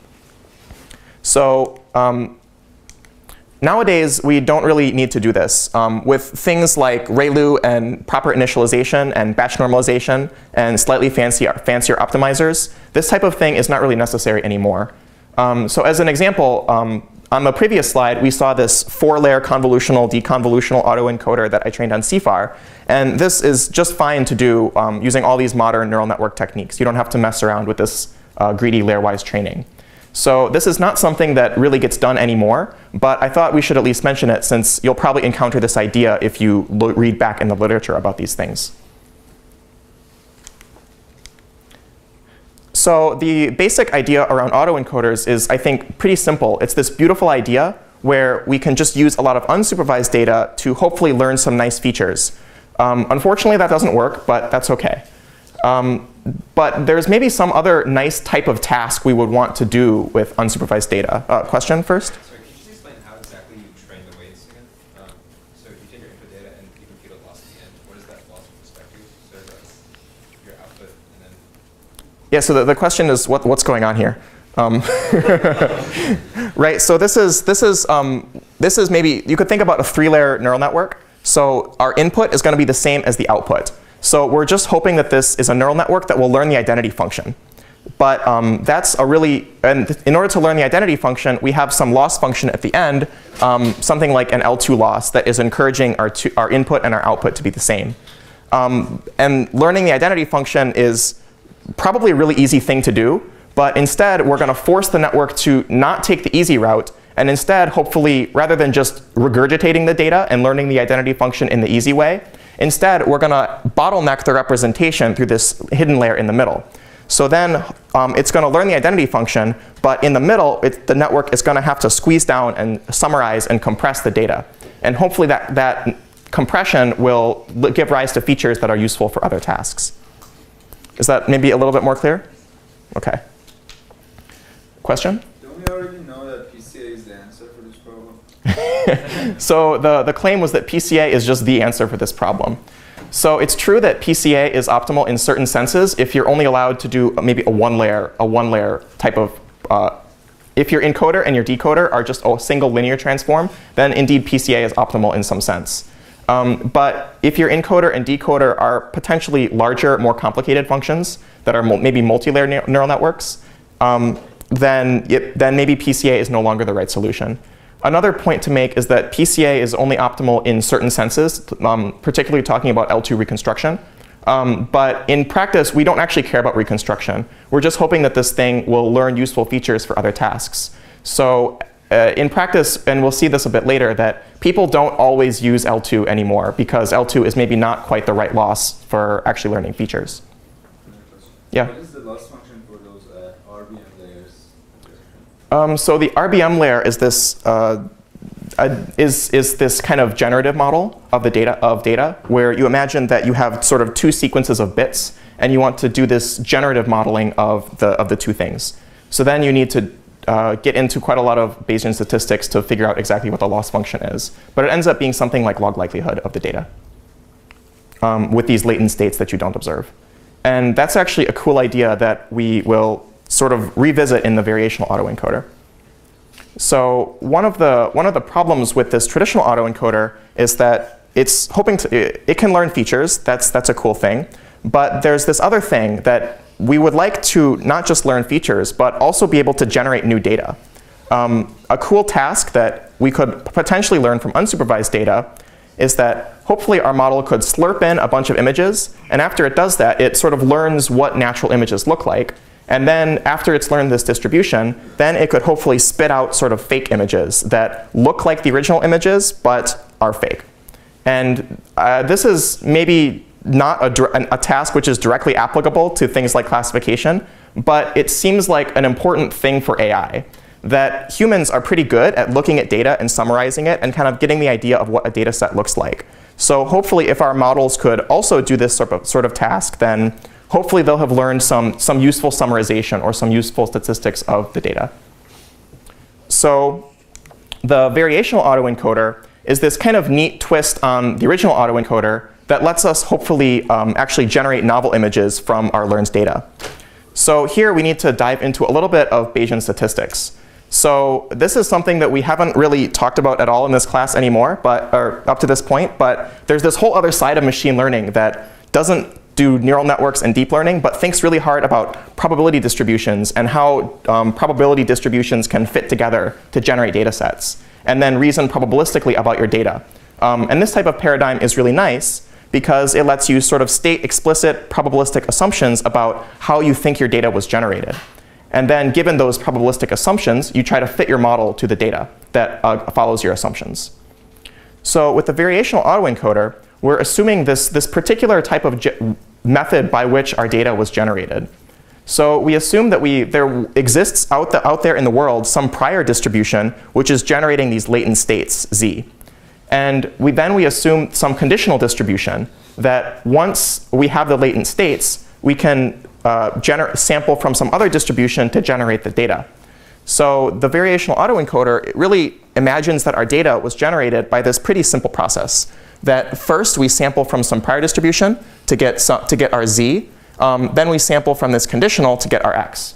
So um, nowadays, we don't really need to do this. Um, with things like ReLU and proper initialization and batch normalization and slightly fancier, fancier optimizers, this type of thing is not really necessary anymore. Um, so as an example, um, on the previous slide, we saw this four-layer convolutional, deconvolutional autoencoder that I trained on C F A R. And this is just fine to do um, using all these modern neural network techniques. You don't have to mess around with this uh, greedy layer-wise training. So this is not something that really gets done anymore, but I thought we should at least mention it since you'll probably encounter this idea if you read back in the literature about these things. So the basic idea around autoencoders is, I think, pretty simple. It's this beautiful idea where we can just use a lot of unsupervised data to hopefully learn some nice features. Um, unfortunately, that doesn't work, but that's OK. Um, but there's maybe some other nice type of task we would want to do with unsupervised data. Uh, question first? Sorry, can you just explain how exactly you train the weights again? Um, so you take your input data and you compute a loss at the end. What is that loss with respect to? So that's your output and then... Yeah, so the, the question is what, what's going on here? Um, right, so this is, this, is, um, this is maybe, you could think about a three-layer neural network. So our input is going to be the same as the output. So we're just hoping that this is a neural network that will learn the identity function. But um, that's a really, and in order to learn the identity function, we have some loss function at the end, um, something like an L two loss that is encouraging our, two, our input and our output to be the same. Um, and learning the identity function is probably a really easy thing to do. But instead, we're going to force the network to not take the easy route. And instead, hopefully, rather than just regurgitating the data and learning the identity function in the easy way, instead, we're going to bottleneck the representation through this hidden layer in the middle. So then um, it's going to learn the identity function. But in the middle, it, the network is going to have to squeeze down and summarize and compress the data. And hopefully, that, that compression will give rise to features that are useful for other tasks. Is that maybe a little bit more clear? OK. Question? Don't we already know that P C A is the answer for this problem? So the, the claim was that P C A is just the answer for this problem. So it's true that P C A is optimal in certain senses if you're only allowed to do maybe a one layer, a one layer type of, uh, if your encoder and your decoder are just a single linear transform, then indeed P C A is optimal in some sense. Um, but if your encoder and decoder are potentially larger, more complicated functions that are maybe multi-layer ne neural networks, um, then, it, then maybe P C A is no longer the right solution. Another point to make is that P C A is only optimal in certain senses, um, particularly talking about L two reconstruction. Um, but in practice, we don't actually care about reconstruction. We're just hoping that this thing will learn useful features for other tasks. So uh, in practice, and we'll see this a bit later, that people don't always use L two anymore because L two is maybe not quite the right loss for actually learning features. Yeah? What is the loss function for those uh, R B M layers? Um, so the R B M layer is this uh, uh, is is this kind of generative model of the data of data where you imagine that you have sort of two sequences of bits and you want to do this generative modeling of the of the two things. So then you need to uh, get into quite a lot of Bayesian statistics to figure out exactly what the loss function is. But it ends up being something like log likelihood of the data um, with these latent states that you don't observe. And that's actually a cool idea that we will sort of revisit in the variational autoencoder. So one of the one of the problems with this traditional autoencoder is that it's hoping to it, it can learn features. That's that's a cool thing. But there's this other thing that we would like to not just learn features, but also be able to generate new data. Um, a cool task that we could potentially learn from unsupervised data is that hopefully our model could slurp in a bunch of images, and after it does that, it sort of learns what natural images look like. And then after it's learned this distribution, then it could hopefully spit out sort of fake images that look like the original images, but are fake. And uh, this is maybe not a, a task which is directly applicable to things like classification, but it seems like an important thing for A I. That humans are pretty good at looking at data and summarizing it and kind of getting the idea of what a data set looks like. So hopefully if our models could also do this sort of, sort of task, then hopefully they'll have learned some, some useful summarization or some useful statistics of the data. So the variational autoencoder is this kind of neat twist on the original autoencoder that lets us hopefully um, actually generate novel images from our learned data. So here we need to dive into a little bit of Bayesian statistics. So this is something that we haven't really talked about at all in this class anymore, but or up to this point. But there's this whole other side of machine learning that doesn't do neural networks and deep learning, but thinks really hard about probability distributions and how um, probability distributions can fit together to generate data sets, and then reason probabilistically about your data. Um, and this type of paradigm is really nice because it lets you sort of state explicit probabilistic assumptions about how you think your data was generated. And then given those probabilistic assumptions, you try to fit your model to the data that uh, follows your assumptions. So with the variational autoencoder, we're assuming this, this particular type of method by which our data was generated. So we assume that we, there exists out, the, out there in the world some prior distribution which is generating these latent states, Z. And we, then we assume some conditional distribution that once we have the latent states, we can uh, sample from some other distribution to generate the data. So the variational autoencoder, it really imagines that our data was generated by this pretty simple process. That first we sample from some prior distribution to get, some, to get our Z. Um, then we sample from this conditional to get our X.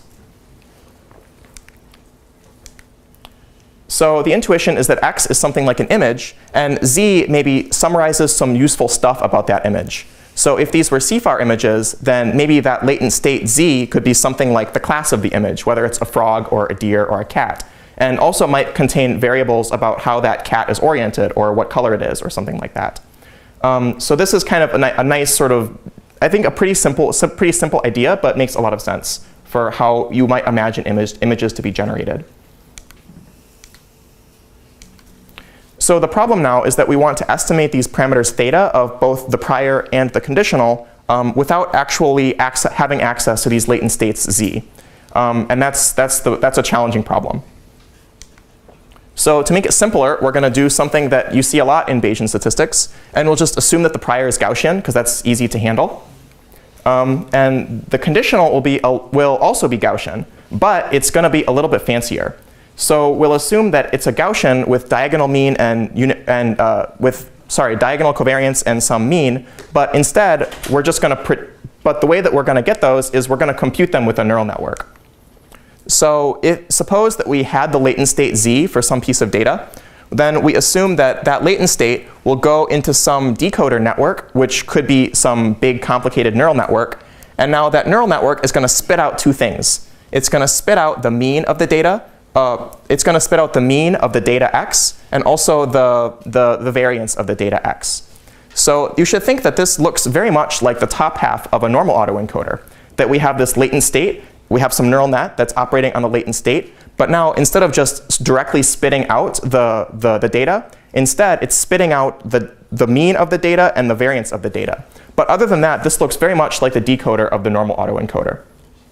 So the intuition is that X is something like an image, and Z maybe summarizes some useful stuff about that image. So if these were C F A R images, then maybe that latent state Z could be something like the class of the image, whether it's a frog or a deer or a cat. And also might contain variables about how that cat is oriented or what color it is or something like that. Um, so this is kind of a, ni a nice sort of, I think a pretty simple, sim pretty simple idea, but makes a lot of sense for how you might imagine image images to be generated. So the problem now is that we want to estimate these parameters theta of both the prior and the conditional um, without actually acce having access to these latent states Z. Um, and that's, that's, the, that's a challenging problem. So to make it simpler, we're going to do something that you see a lot in Bayesian statistics. And we'll just assume that the prior is Gaussian, because that's easy to handle. Um, and the conditional will, be, uh, will also be Gaussian, but it's going to be a little bit fancier. So we'll assume that it's a Gaussian with diagonal mean and, unit, and uh, with sorry, diagonal covariance and some mean. But instead, we're just going to but the way that we're going to get those is we're going to compute them with a neural network. So if, suppose that we had the latent state Z for some piece of data, then we assume that that latent state will go into some decoder network, which could be some big complicated neural network. And now that neural network is going to spit out two things. It's going to spit out the mean of the data. Uh, it's going to spit out the mean of the data X and also the, the, the variance of the data X. So you should think that this looks very much like the top half of a normal autoencoder, that we have this latent state. We have some neural net that's operating on the latent state. But now, instead of just directly spitting out the, the, the data, instead it's spitting out the, the mean of the data and the variance of the data. But other than that, this looks very much like the decoder of the normal autoencoder.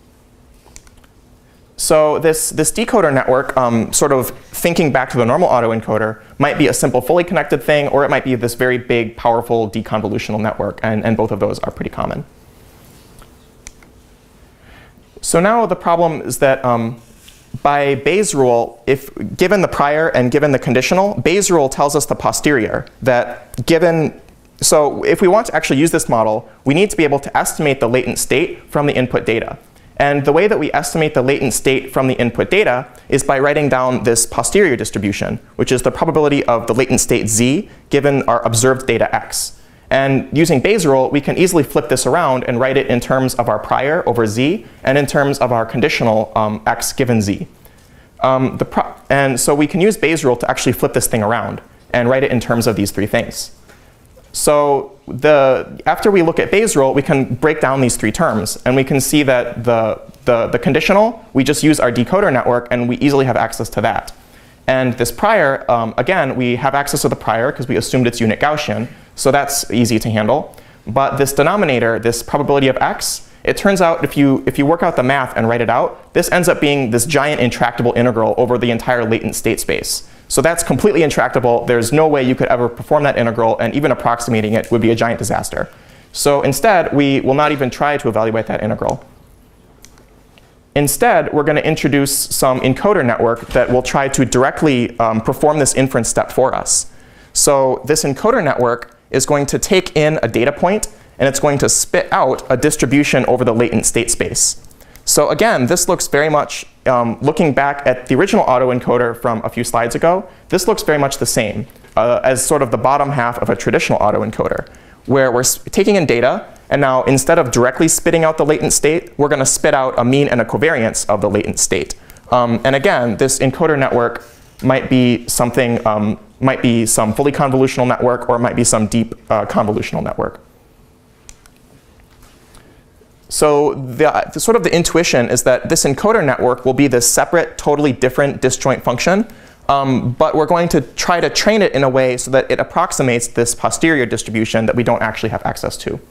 So this, this decoder network, um, sort of thinking back to the normal autoencoder, might be a simple fully connected thing, or it might be this very big, powerful deconvolutional network. And, and both of those are pretty common. So now the problem is that um, by Bayes' rule, if given the prior and given the conditional, Bayes' rule tells us the posterior, that given, so if we want to actually use this model, we need to be able to estimate the latent state from the input data. And the way that we estimate the latent state from the input data is by writing down this posterior distribution, which is the probability of the latent state Z given our observed data X. And using Bayes' rule, we can easily flip this around and write it in terms of our prior over Z and in terms of our conditional um, X given Z. Um, the pro and so we can use Bayes' rule to actually flip this thing around and write it in terms of these three things. So the, after we look at Bayes' rule, we can break down these three terms. And we can see that the, the, the conditional, we just use our decoder network, and we easily have access to that. And this prior, um, again, we have access to the prior because we assumed it's unit Gaussian. So that's easy to handle. But this denominator, this probability of X, it turns out if you, if you work out the math and write it out, this ends up being this giant intractable integral over the entire latent state space. So that's completely intractable. There's no way you could ever perform that integral, and even approximating it would be a giant disaster. So instead, we will not even try to evaluate that integral. Instead, we're going to introduce some encoder network that will try to directly um, perform this inference step for us. So this encoder network is going to take in a data point, and it's going to spit out a distribution over the latent state space. So again, this looks very much, um, looking back at the original autoencoder from a few slides ago, this looks very much the same uh, as sort of the bottom half of a traditional autoencoder, where we're taking in data, and now instead of directly spitting out the latent state, we're going to spit out a mean and a covariance of the latent state. Um, and again, this encoder network might be something, um, might be some fully convolutional network, or it might be some deep uh, convolutional network. so the, the sort of the intuition is that this encoder network will be this separate, totally different disjoint function. Um, but we're going to try to train it in a way so that it approximates this posterior distribution that we don't actually have access to.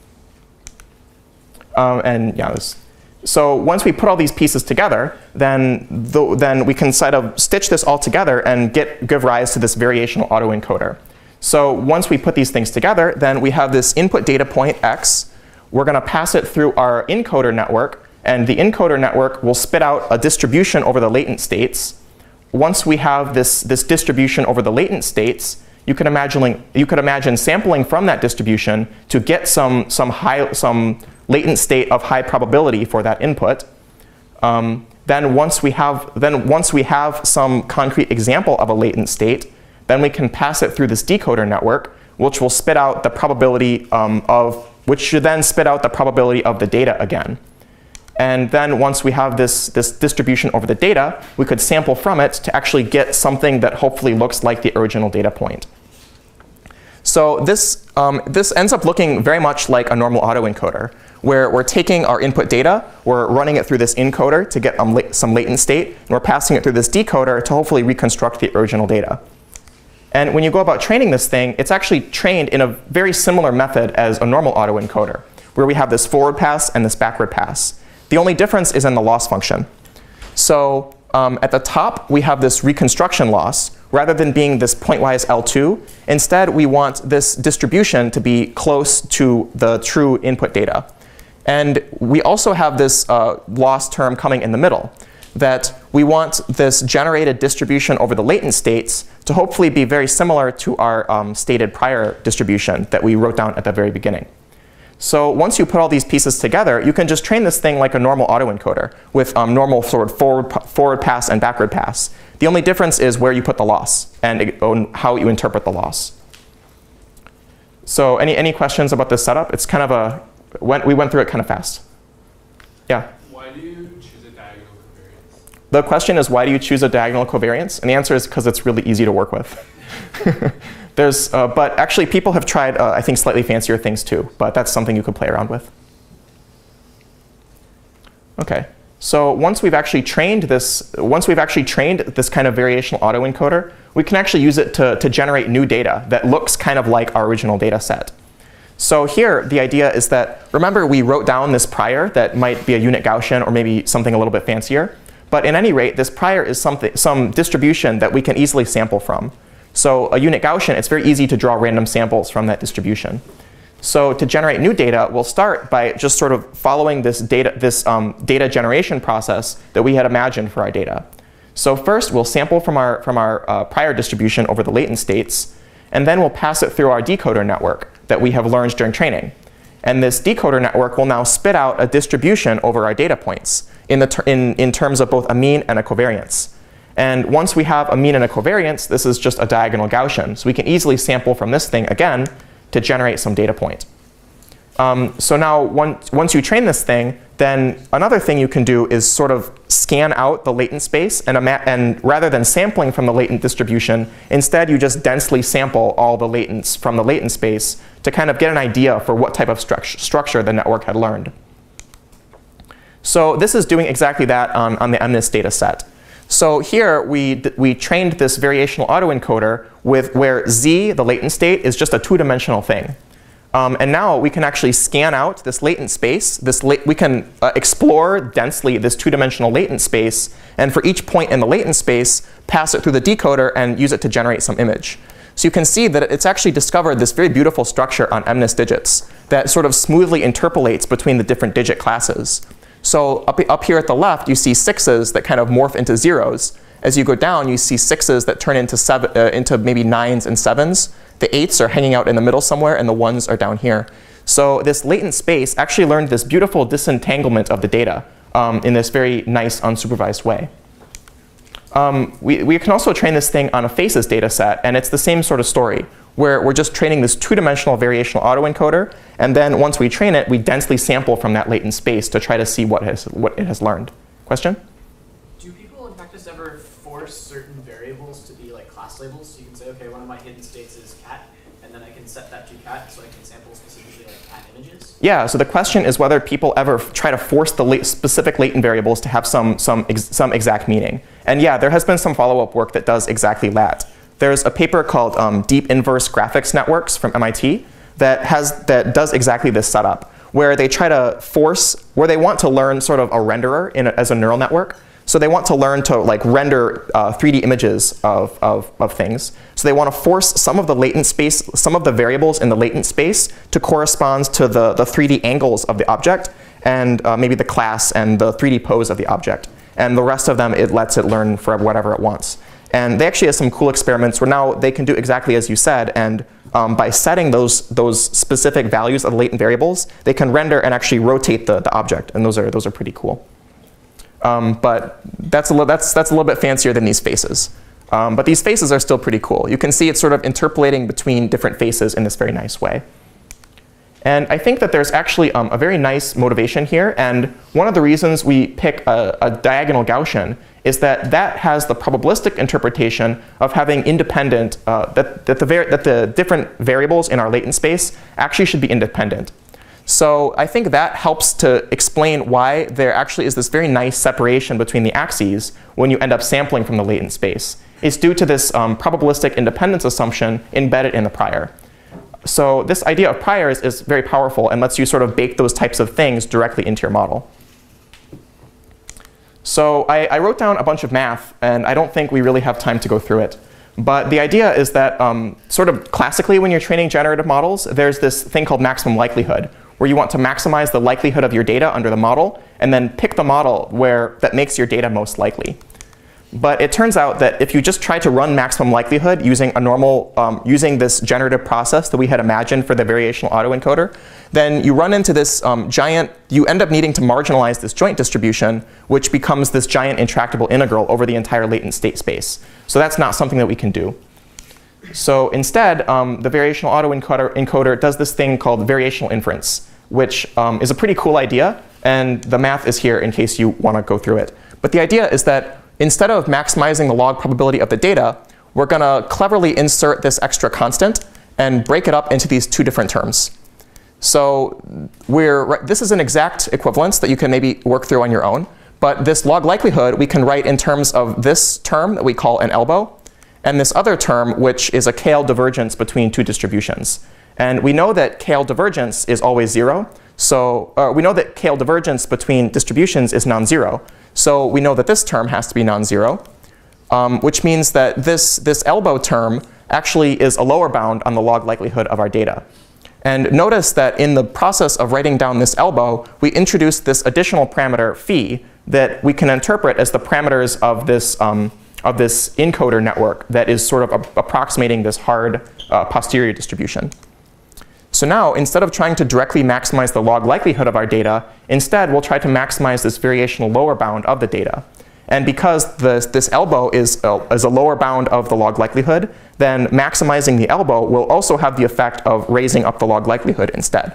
Um, and yeah, this, so once we put all these pieces together, then the, then we can sort of stitch this all together and get give rise to this variational autoencoder. So once we put these things together, then we have this input data point x. We're going to pass it through our encoder network, and the encoder network will spit out a distribution over the latent states. Once we have this, this distribution over the latent states, you could imagine you could imagine sampling from that distribution to get some some high some latent state of high probability for that input. Um, then once we have then once we have some concrete example of a latent state, then we can pass it through this decoder network, which will spit out the probability um, of which should then spit out the probability of the data again. And then once we have this, this distribution over the data, we could sample from it to actually get something that hopefully looks like the original data point. So this, um, this ends up looking very much like a normal autoencoder, where we're taking our input data, we're running it through this encoder to get um, la some latent state, and we're passing it through this decoder to hopefully reconstruct the original data. And when you go about training this thing, it's actually trained in a very similar method as a normal autoencoder, where we have this forward pass and this backward pass. The only difference is in the loss function. So um, at the top, we have this reconstruction loss. Rather than being this pointwise L two, instead we want this distribution to be close to the true input data. And we also have this uh, loss term coming in the middle, that we want this generated distribution over the latent states to hopefully be very similar to our um, stated prior distribution that we wrote down at the very beginning. So once you put all these pieces together, you can just train this thing like a normal autoencoder with um, normal sort of forward, forward pass and backward pass. The only difference is where you put the loss and how you interpret the loss. So any, any questions about this setup? It's kind of a, went, we went through it kind of fast. Yeah? Why do you choose a diagonal covariance? The question is, why do you choose a diagonal covariance? And the answer is because it's really easy to work with. There's, uh, but actually, people have tried, uh, I think, slightly fancier things too. But that's something you could play around with. OK, so once we've actually trained this, once we've actually trained this kind of variational autoencoder, we can actually use it to, to generate new data that looks kind of like our original data set. So here, the idea is that, remember, we wrote down this prior that might be a unit Gaussian or maybe something a little bit fancier. But in any rate, this prior is something, some distribution that we can easily sample from. So a unit Gaussian, it's very easy to draw random samples from that distribution. So to generate new data, we'll start by just sort of following this data, this um, data generation process that we had imagined for our data. So first, we'll sample from our, from our uh, prior distribution over the latent states, and then we'll pass it through our decoder network that we have learned during training. And this decoder network will now spit out a distribution over our data points in, the ter in, in terms of both a mean and a covariance. And once we have a mean and a covariance, this is just a diagonal Gaussian. So we can easily sample from this thing again to generate some data point. Um, so now once, once you train this thing, then another thing you can do is sort of scan out the latent space. And, and rather than sampling from the latent distribution, instead you just densely sample all the latents from the latent space to kind of get an idea for what type of stru structure the network had learned. So this is doing exactly that on, on the MNIST data set. So here we, we trained this variational autoencoder with where z, the latent state, is just a two-dimensional thing. Um, and now we can actually scan out this latent space. This la we can uh, explore densely this two-dimensional latent space, and for each point in the latent space, pass it through the decoder and use it to generate some image. So you can see that it's actually discovered this very beautiful structure on MNIST digits that sort of smoothly interpolates between the different digit classes. So up, up here at the left, you see sixes that kind of morph into zeros. As you go down, you see sixes that turn into, seven, uh, into maybe nines and sevens. The eights are hanging out in the middle somewhere, and the ones are down here. So this latent space actually learned this beautiful disentanglement of the data um, in this very nice unsupervised way. Um, we, we can also train this thing on a faces data set, and it's the same sort of story, where we're just training this two-dimensional variational autoencoder, and then once we train it, we densely sample from that latent space to try to see what, has, what it has learned. Question? Do people in practice ever force certain variables to be like class labels? So you can say, okay, one of my hidden states is cat, and then I can set that to cat cat so I can sample specifically like cat images? Yeah, so the question is whether people ever try to force the la specific latent variables to have some, some, ex some exact meaning. And yeah, there has been some follow-up work that does exactly that. There's a paper called um, Deep Inverse Graphics Networks from M I T that, has, that does exactly this setup, where they try to force, where they want to learn sort of a renderer in a, as a neural network. So they want to learn to like render uh, three D images of, of, of things. So they want to force some of the latent space, some of the variables in the latent space to correspond to the, the three D angles of the object, and uh, maybe the class and the three D pose of the object. And the rest of them, it lets it learn for whatever it wants. And they actually have some cool experiments where now they can do exactly as you said, and um, by setting those, those specific values of the latent variables, they can render and actually rotate the, the object. And those are, those are pretty cool. Um, but that's a, that's, that's a little bit fancier than these faces. Um, but these faces are still pretty cool. You can see it's sort of interpolating between different faces in this very nice way. And I think that there's actually um, a very nice motivation here. And one of the reasons we pick a, a diagonal Gaussian is that that has the probabilistic interpretation of having independent, uh, that, that, the that the different variables in our latent space actually should be independent. So I think that helps to explain why there actually is this very nice separation between the axes when you end up sampling from the latent space. It's due to this um, probabilistic independence assumption embedded in the prior. So this idea of priors is very powerful and lets you sort of bake those types of things directly into your model. So I, I wrote down a bunch of math, and I don't think we really have time to go through it. But the idea is that um, sort of classically when you're training generative models, there's this thing called maximum likelihood, where you want to maximize the likelihood of your data under the model, and then pick the model where that makes your data most likely. But it turns out that if you just try to run maximum likelihood using a normal, um, using this generative process that we had imagined for the variational autoencoder, then you run into this um, giant, you end up needing to marginalize this joint distribution, which becomes this giant intractable integral over the entire latent state space. So that's not something that we can do. So instead, um, the variational autoencoder encoder does this thing called variational inference, which um, is a pretty cool idea. And the math is here in case you want to go through it. But the idea is that instead of maximizing the log probability of the data, we're going to cleverly insert this extra constant and break it up into these two different terms. So we're, this is an exact equivalence that you can maybe work through on your own. But this log likelihood we can write in terms of this term that we call an elbow, and this other term, which is a K L divergence between two distributions. And we know that K L divergence is always zero. So uh, we know that K L divergence between distributions is non-zero. So we know that this term has to be non-zero, um, which means that this, this elbow term actually is a lower bound on the log likelihood of our data. And notice that in the process of writing down this elbow, we introduced this additional parameter phi that we can interpret as the parameters of this, um, of this encoder network that is sort of a approximating this hard uh, posterior distribution. So now, instead of trying to directly maximize the log likelihood of our data, instead we'll try to maximize this variational lower bound of the data. And because this, this elbow is a, is a lower bound of the log likelihood, then maximizing the elbow will also have the effect of raising up the log likelihood instead.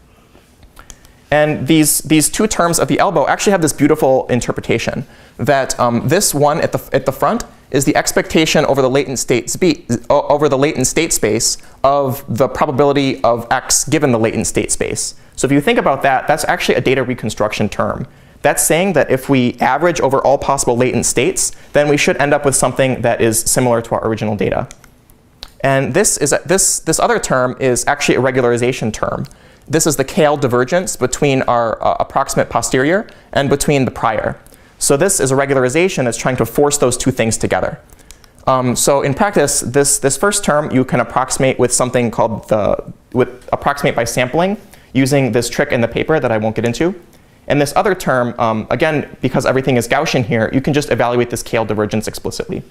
And these, these two terms of the elbow actually have this beautiful interpretation that um, this one at the, at the front is the expectation over the latent state spe over the latent state space of the probability of x given the latent state space. So if you think about that, that's actually a data reconstruction term. That's saying that if we average over all possible latent states, then we should end up with something that is similar to our original data. And this, is a, this, this other term is actually a regularization term. This is the K L divergence between our uh, approximate posterior and between the prior. So this is a regularization that's trying to force those two things together. Um, so in practice, this, this first term you can approximate with something called the, with approximate by sampling using this trick in the paper that I won't get into. And this other term, um, again, because everything is Gaussian here, you can just evaluate this K L divergence explicitly.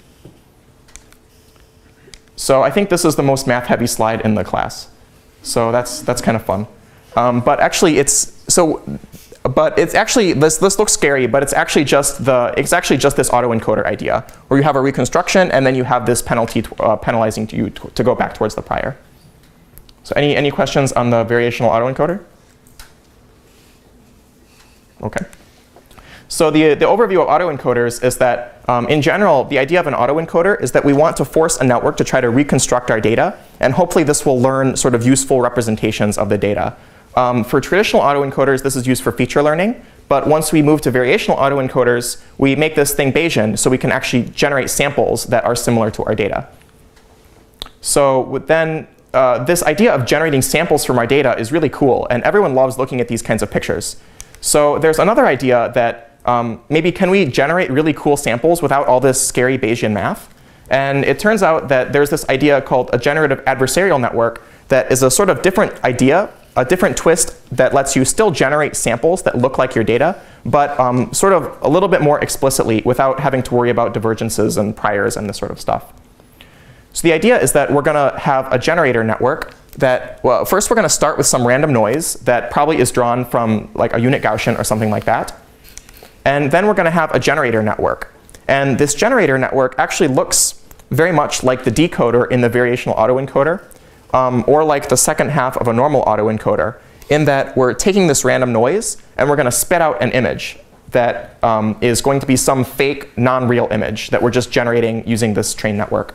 So I think this is the most math-heavy slide in the class. So that's, that's kind of fun. Um, but actually, it's so. But it's actually this. This looks scary, but it's actually just the. It's actually just this autoencoder idea, where you have a reconstruction and then you have this penalty uh, penalizing to you to, to go back towards the prior. So any any questions on the variational autoencoder? Okay. So the, the overview of autoencoders is that, um, in general, the idea of an autoencoder is that we want to force a network to try to reconstruct our data, and hopefully this will learn sort of useful representations of the data. Um, for traditional autoencoders, this is used for feature learning, but once we move to variational autoencoders, we make this thing Bayesian, so we can actually generate samples that are similar to our data. So then, uh, this idea of generating samples from our data is really cool, and everyone loves looking at these kinds of pictures. So there's another idea that Um, maybe can we generate really cool samples without all this scary Bayesian math? And it turns out that there's this idea called a generative adversarial network that is a sort of different idea, a different twist that lets you still generate samples that look like your data, but um, sort of a little bit more explicitly without having to worry about divergences and priors and this sort of stuff. So the idea is that we're going to have a generator network that, well, first we're going to start with some random noise that probably is drawn from like a unit Gaussian or something like that. And then we're going to have a generator network. And this generator network actually looks very much like the decoder in the variational autoencoder, um, or like the second half of a normal autoencoder, in that we're taking this random noise and we're going to spit out an image that um, is going to be some fake, non-real image that we're just generating using this trained network.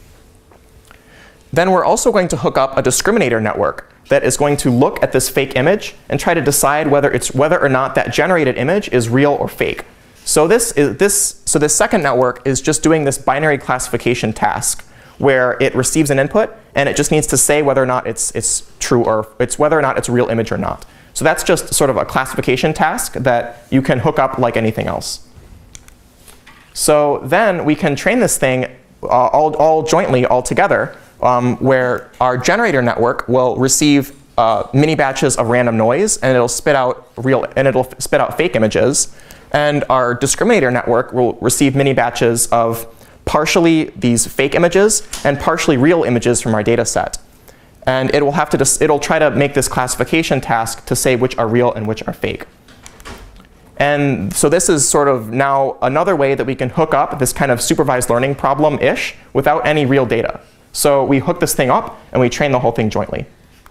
Then we're also going to hook up a discriminator network that is going to look at this fake image and try to decide whether it's whether or not that generated image is real or fake. So this is this so this second network is just doing this binary classification task where it receives an input and it just needs to say whether or not it's it's true or it's whether or not it's a real image or not. So that's just sort of a classification task that you can hook up like anything else. So then we can train this thing uh, all, all jointly, all together, um, where our generator network will receive uh, mini batches of random noise, and it'll spit out real, and it'll spit out fake images. And our discriminator network will receive mini batches of partially these fake images and partially real images from our data set. And it will have to just, it'll try to make this classification task to say which are real and which are fake. And so this is sort of now another way that we can hook up this kind of supervised learning problem-ish without any real data. So we hook this thing up and we train the whole thing jointly.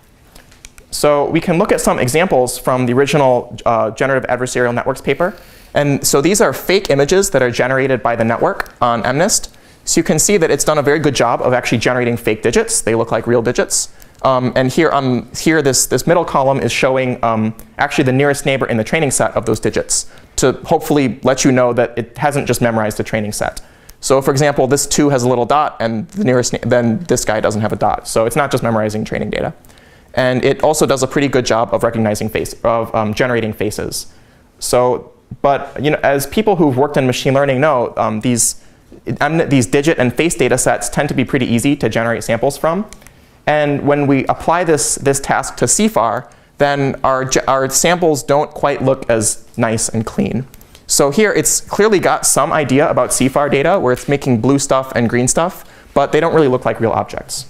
So we can look at some examples from the original uh, generative adversarial networks paper. And so these are fake images that are generated by the network on MNIST. So you can see that it's done a very good job of actually generating fake digits. They look like real digits. Um, and here, um, here this, this middle column is showing um, actually the nearest neighbor in the training set of those digits to hopefully let you know that it hasn't just memorized the training set. So for example, this two has a little dot, and the nearest, then this guy doesn't have a dot. So it's not just memorizing training data. And it also does a pretty good job of recognizing face, of um, generating faces. So, but you know, as people who've worked in machine learning know, um, these, these digit and face data sets tend to be pretty easy to generate samples from. And when we apply this, this task to C F A R, then our, our samples don't quite look as nice and clean. So here it's clearly got some idea about C F A R data where it's making blue stuff and green stuff, but they don't really look like real objects.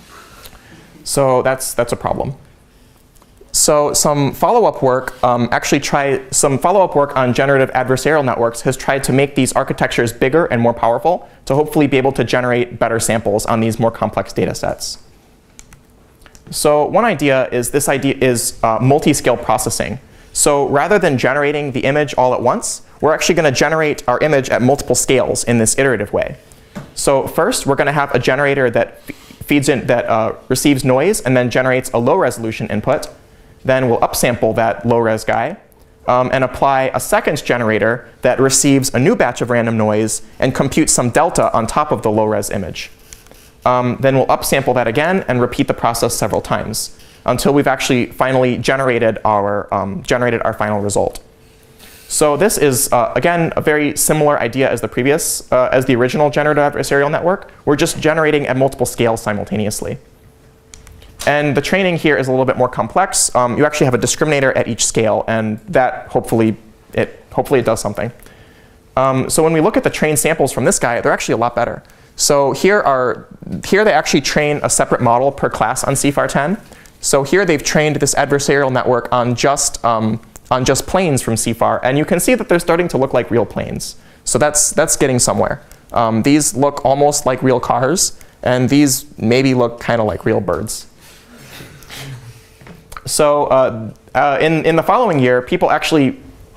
So that's, that's a problem. So some follow-up work um, actually try some follow-up work on generative adversarial networks has tried to make these architectures bigger and more powerful to hopefully be able to generate better samples on these more complex data sets. So one idea is this idea is uh, multi-scale processing. So rather than generating the image all at once, we're actually going to generate our image at multiple scales in this iterative way. So first, we're going to have a generator that feeds in that uh, receives noise and then generates a low resolution input. Then we'll upsample that low res guy um, and apply a second generator that receives a new batch of random noise and computes some delta on top of the low res image. Um, then we'll upsample that again and repeat the process several times until we've actually finally generated our, um, generated our final result. So this is, uh, again, a very similar idea as the previous, uh, as the original generative adversarial network. We're just generating at multiple scales simultaneously. And the training here is a little bit more complex. Um, you actually have a discriminator at each scale, and that hopefully it, hopefully it does something. Um, so when we look at the trained samples from this guy, they're actually a lot better. So here, are, here they actually train a separate model per class on C F A R ten. So here they've trained this adversarial network on just, um, on just planes from C F A R. And you can see that they're starting to look like real planes. So that's, that's getting somewhere. Um, these look almost like real cars. And these maybe look kind of like real birds. So uh, uh, in, in the following year, people actually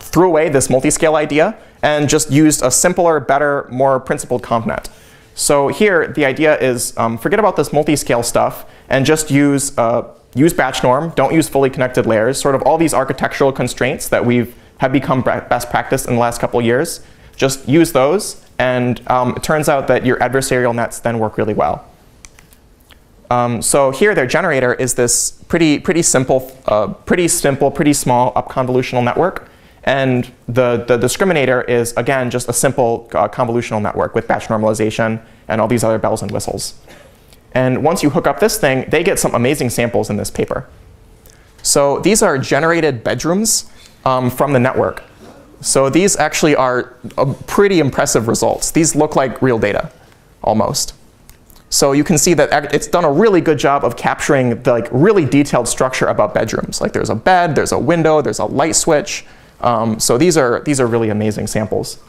threw away this multi-scale idea and just used a simpler, better, more principled ConvNet. So here, the idea is um, forget about this multi-scale stuff and just use, uh, use batch norm, don't use fully connected layers, sort of all these architectural constraints that we've have become best practice in the last couple of years. Just use those, and um, it turns out that your adversarial nets then work really well. Um, so here, their generator is this pretty, pretty simple, uh, pretty simple, pretty small up convolutional network. And the, the discriminator is, again, just a simple uh, convolutional network with batch normalization and all these other bells and whistles. And once you hook up this thing, they get some amazing samples in this paper. So these are generated bedrooms um, from the network. So these actually are uh, pretty impressive results. These look like real data, almost. So you can see that it's done a really good job of capturing the like, really detailed structure about bedrooms. Like there's a bed, there's a window, there's a light switch. Um, so these are, these are really amazing samples.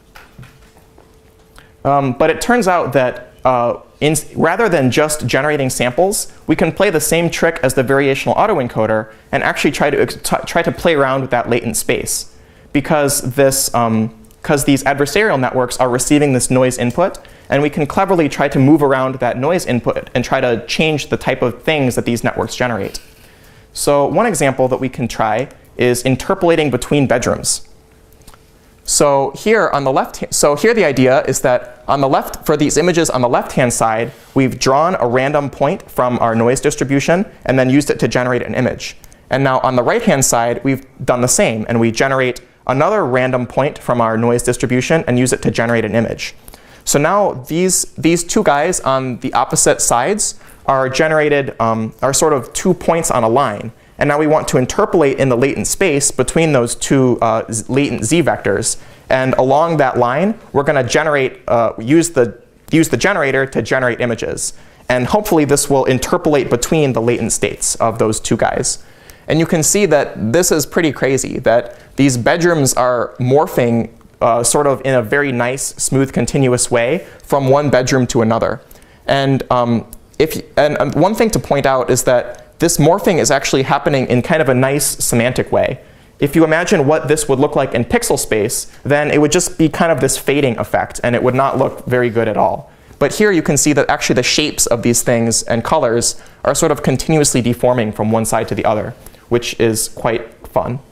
Um, but it turns out that uh, in, rather than just generating samples, we can play the same trick as the variational autoencoder and actually try to, try to play around with that latent space. Because, this, um, because these adversarial networks are receiving this noise input, and we can cleverly try to move around that noise input and try to change the type of things that these networks generate. So one example that we can try is interpolating between bedrooms. So here on the left, so here the idea is that on the left, for these images on the left-hand side, we've drawn a random point from our noise distribution and then used it to generate an image. And now on the right-hand side, we've done the same, and we generate another random point from our noise distribution and use it to generate an image. So now these, these two guys on the opposite sides are generated, um, are sort of two points on a line. And now we want to interpolate in the latent space between those two uh, latent z vectors. And along that line, we're going to generate, uh, use, the, use the generator to generate images. And hopefully this will interpolate between the latent states of those two guys. And you can see that this is pretty crazy, that these bedrooms are morphing uh, sort of in a very nice, smooth, continuous way from one bedroom to another. And, um, if, and um, one thing to point out is that this morphing is actually happening in kind of a nice semantic way. If you imagine what this would look like in pixel space, then it would just be kind of this fading effect, and it would not look very good at all. But here you can see that actually the shapes of these things and colors are sort of continuously deforming from one side to the other, which is quite fun.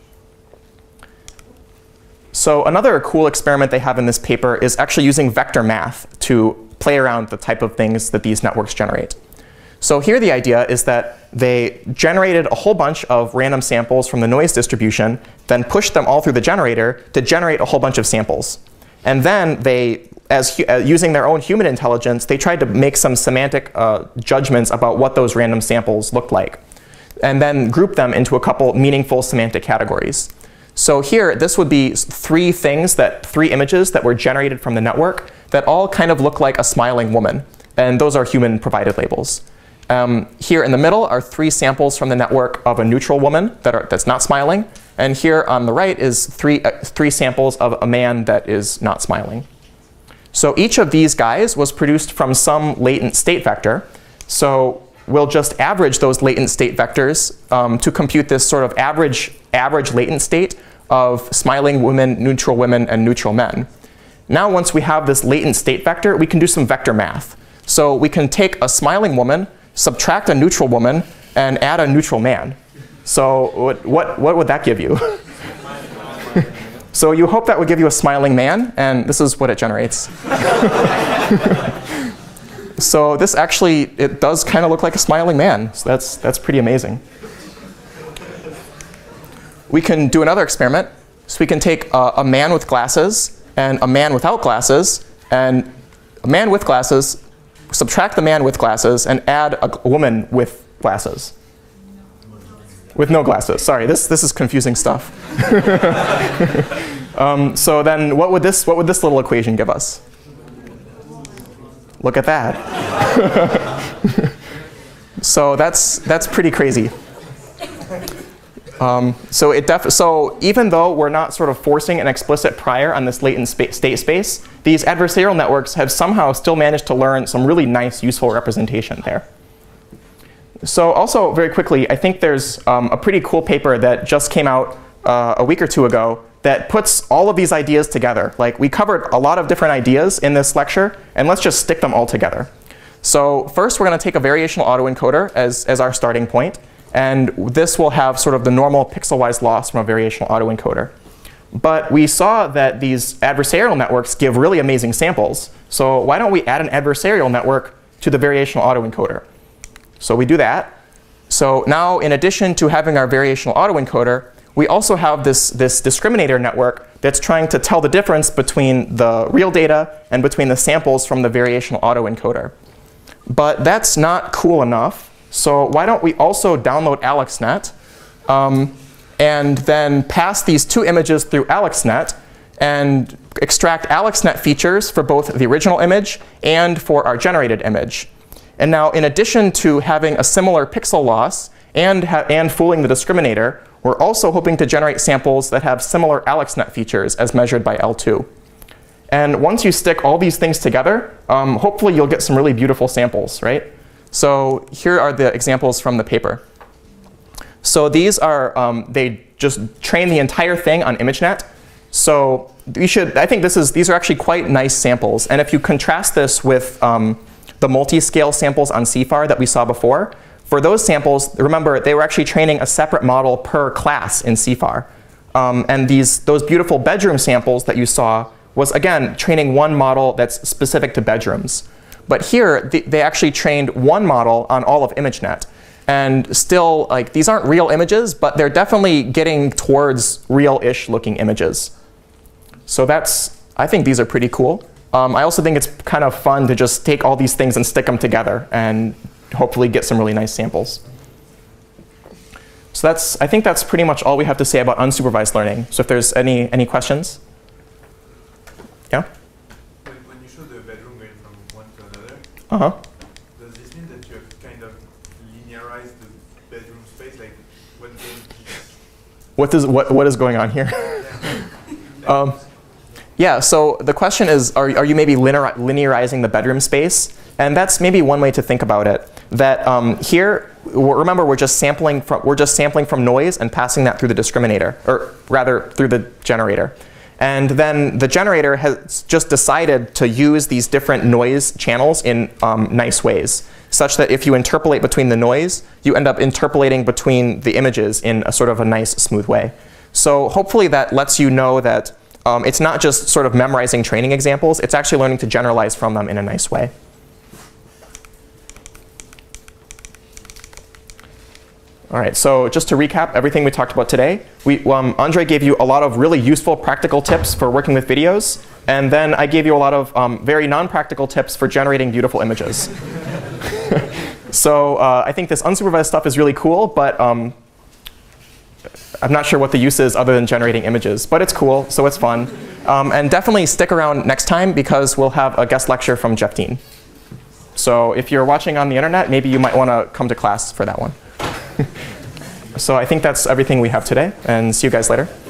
So another cool experiment they have in this paper is actually using vector math to play around the type of things that these networks generate. So here the idea is that they generated a whole bunch of random samples from the noise distribution, then pushed them all through the generator to generate a whole bunch of samples. And then they, as uh, using their own human intelligence, they tried to make some semantic uh, judgments about what those random samples looked like, and then group them into a couple meaningful semantic categories. So here, this would be three things, that three images that were generated from the network that all kind of look like a smiling woman. And those are human-provided labels. Um, here in the middle are three samples from the network of a neutral woman that are, that's not smiling. And here on the right is three, uh, three samples of a man that is not smiling. So each of these guys was produced from some latent state vector. So we'll just average those latent state vectors um, to compute this sort of average, average latent state of smiling women, neutral women, and neutral men. Now once we have this latent state vector, we can do some vector math. So we can take a smiling woman, subtract a neutral woman, and add a neutral man. So what, what, what would that give you? So you hope that would give you a smiling man, and this is what it generates. So this actually, it does kind of look like a smiling man. So that's, that's pretty amazing. We can do another experiment. So we can take a, a man with glasses and a man without glasses, and a man with glasses, subtract the man with glasses, and add a, a woman with glasses. With no glasses. Sorry, this, this is confusing stuff. um, so then what would, this, what would this little equation give us? Look at that. So that's, that's pretty crazy. Um, so, it def so even though we're not sort of forcing an explicit prior on this latent spa state space, these adversarial networks have somehow still managed to learn some really nice, useful representation there. So also, very quickly, I think there's um, a pretty cool paper that just came out uh, a week or two ago that puts all of these ideas together. Like, we covered a lot of different ideas in this lecture, and let's just stick them all together. So first, we're going to take a variational autoencoder as, as our starting point. And this will have sort of the normal pixel-wise loss from a variational autoencoder. But we saw that these adversarial networks give really amazing samples. So why don't we add an adversarial network to the variational autoencoder? So we do that. So now, in addition to having our variational autoencoder, we also have this, this discriminator network that's trying to tell the difference between the real data and between the samples from the variational autoencoder. But that's not cool enough. So why don't we also download AlexNet um, and then pass these two images through AlexNet and extract AlexNet features for both the original image and for our generated image. And now, in addition to having a similar pixel loss and, and fooling the discriminator, we're also hoping to generate samples that have similar AlexNet features as measured by L two. And once you stick all these things together, um, hopefully you'll get some really beautiful samples, right? So here are the examples from the paper. So these are, um, they just train the entire thing on ImageNet. So we should, I think this is, these are actually quite nice samples. And if you contrast this with um, the multi-scale samples on C F A R that we saw before, for those samples, remember, they were actually training a separate model per class in C F A R. Um, and these, those beautiful bedroom samples that you saw was, again, training one model that's specific to bedrooms. But here, th they actually trained one model on all of ImageNet. And still, like, these aren't real images, but they're definitely getting towards real-ish looking images. So that's, I think these are pretty cool. Um, I also think it's kind of fun to just take all these things and stick them together and hopefully get some really nice samples. So that's, I think that's pretty much all we have to say about unsupervised learning. So if there's any, any questions? Yeah? When, when you show the bedroom going from one to another, uh-huh. does this mean that you have kind of linearized the bedroom space? Like, what game What, does, what, what is going on here? um, yeah, so the question is, are, are you maybe linear, linearizing the bedroom space? And that's maybe one way to think about it. That um, here, remember, we're just sampling from we're just sampling from noise and passing that through the discriminator, or rather through the generator. And then the generator has just decided to use these different noise channels in um, nice ways, such that if you interpolate between the noise, you end up interpolating between the images in a sort of a nice, smooth way. So hopefully that lets you know that um, it's not just sort of memorizing training examples, it's actually learning to generalize from them in a nice way. All right, so just to recap everything we talked about today, we, um, Andre gave you a lot of really useful practical tips for working with videos, and then I gave you a lot of um, very non-practical tips for generating beautiful images. So uh, I think this unsupervised stuff is really cool, but um, I'm not sure what the use is other than generating images, but it's cool, so it's fun. Um, and definitely stick around next time because we'll have a guest lecture from Jeff Dean. So if you're watching on the internet, maybe you might want to come to class for that one. So I think that's everything we have today, and see you guys later.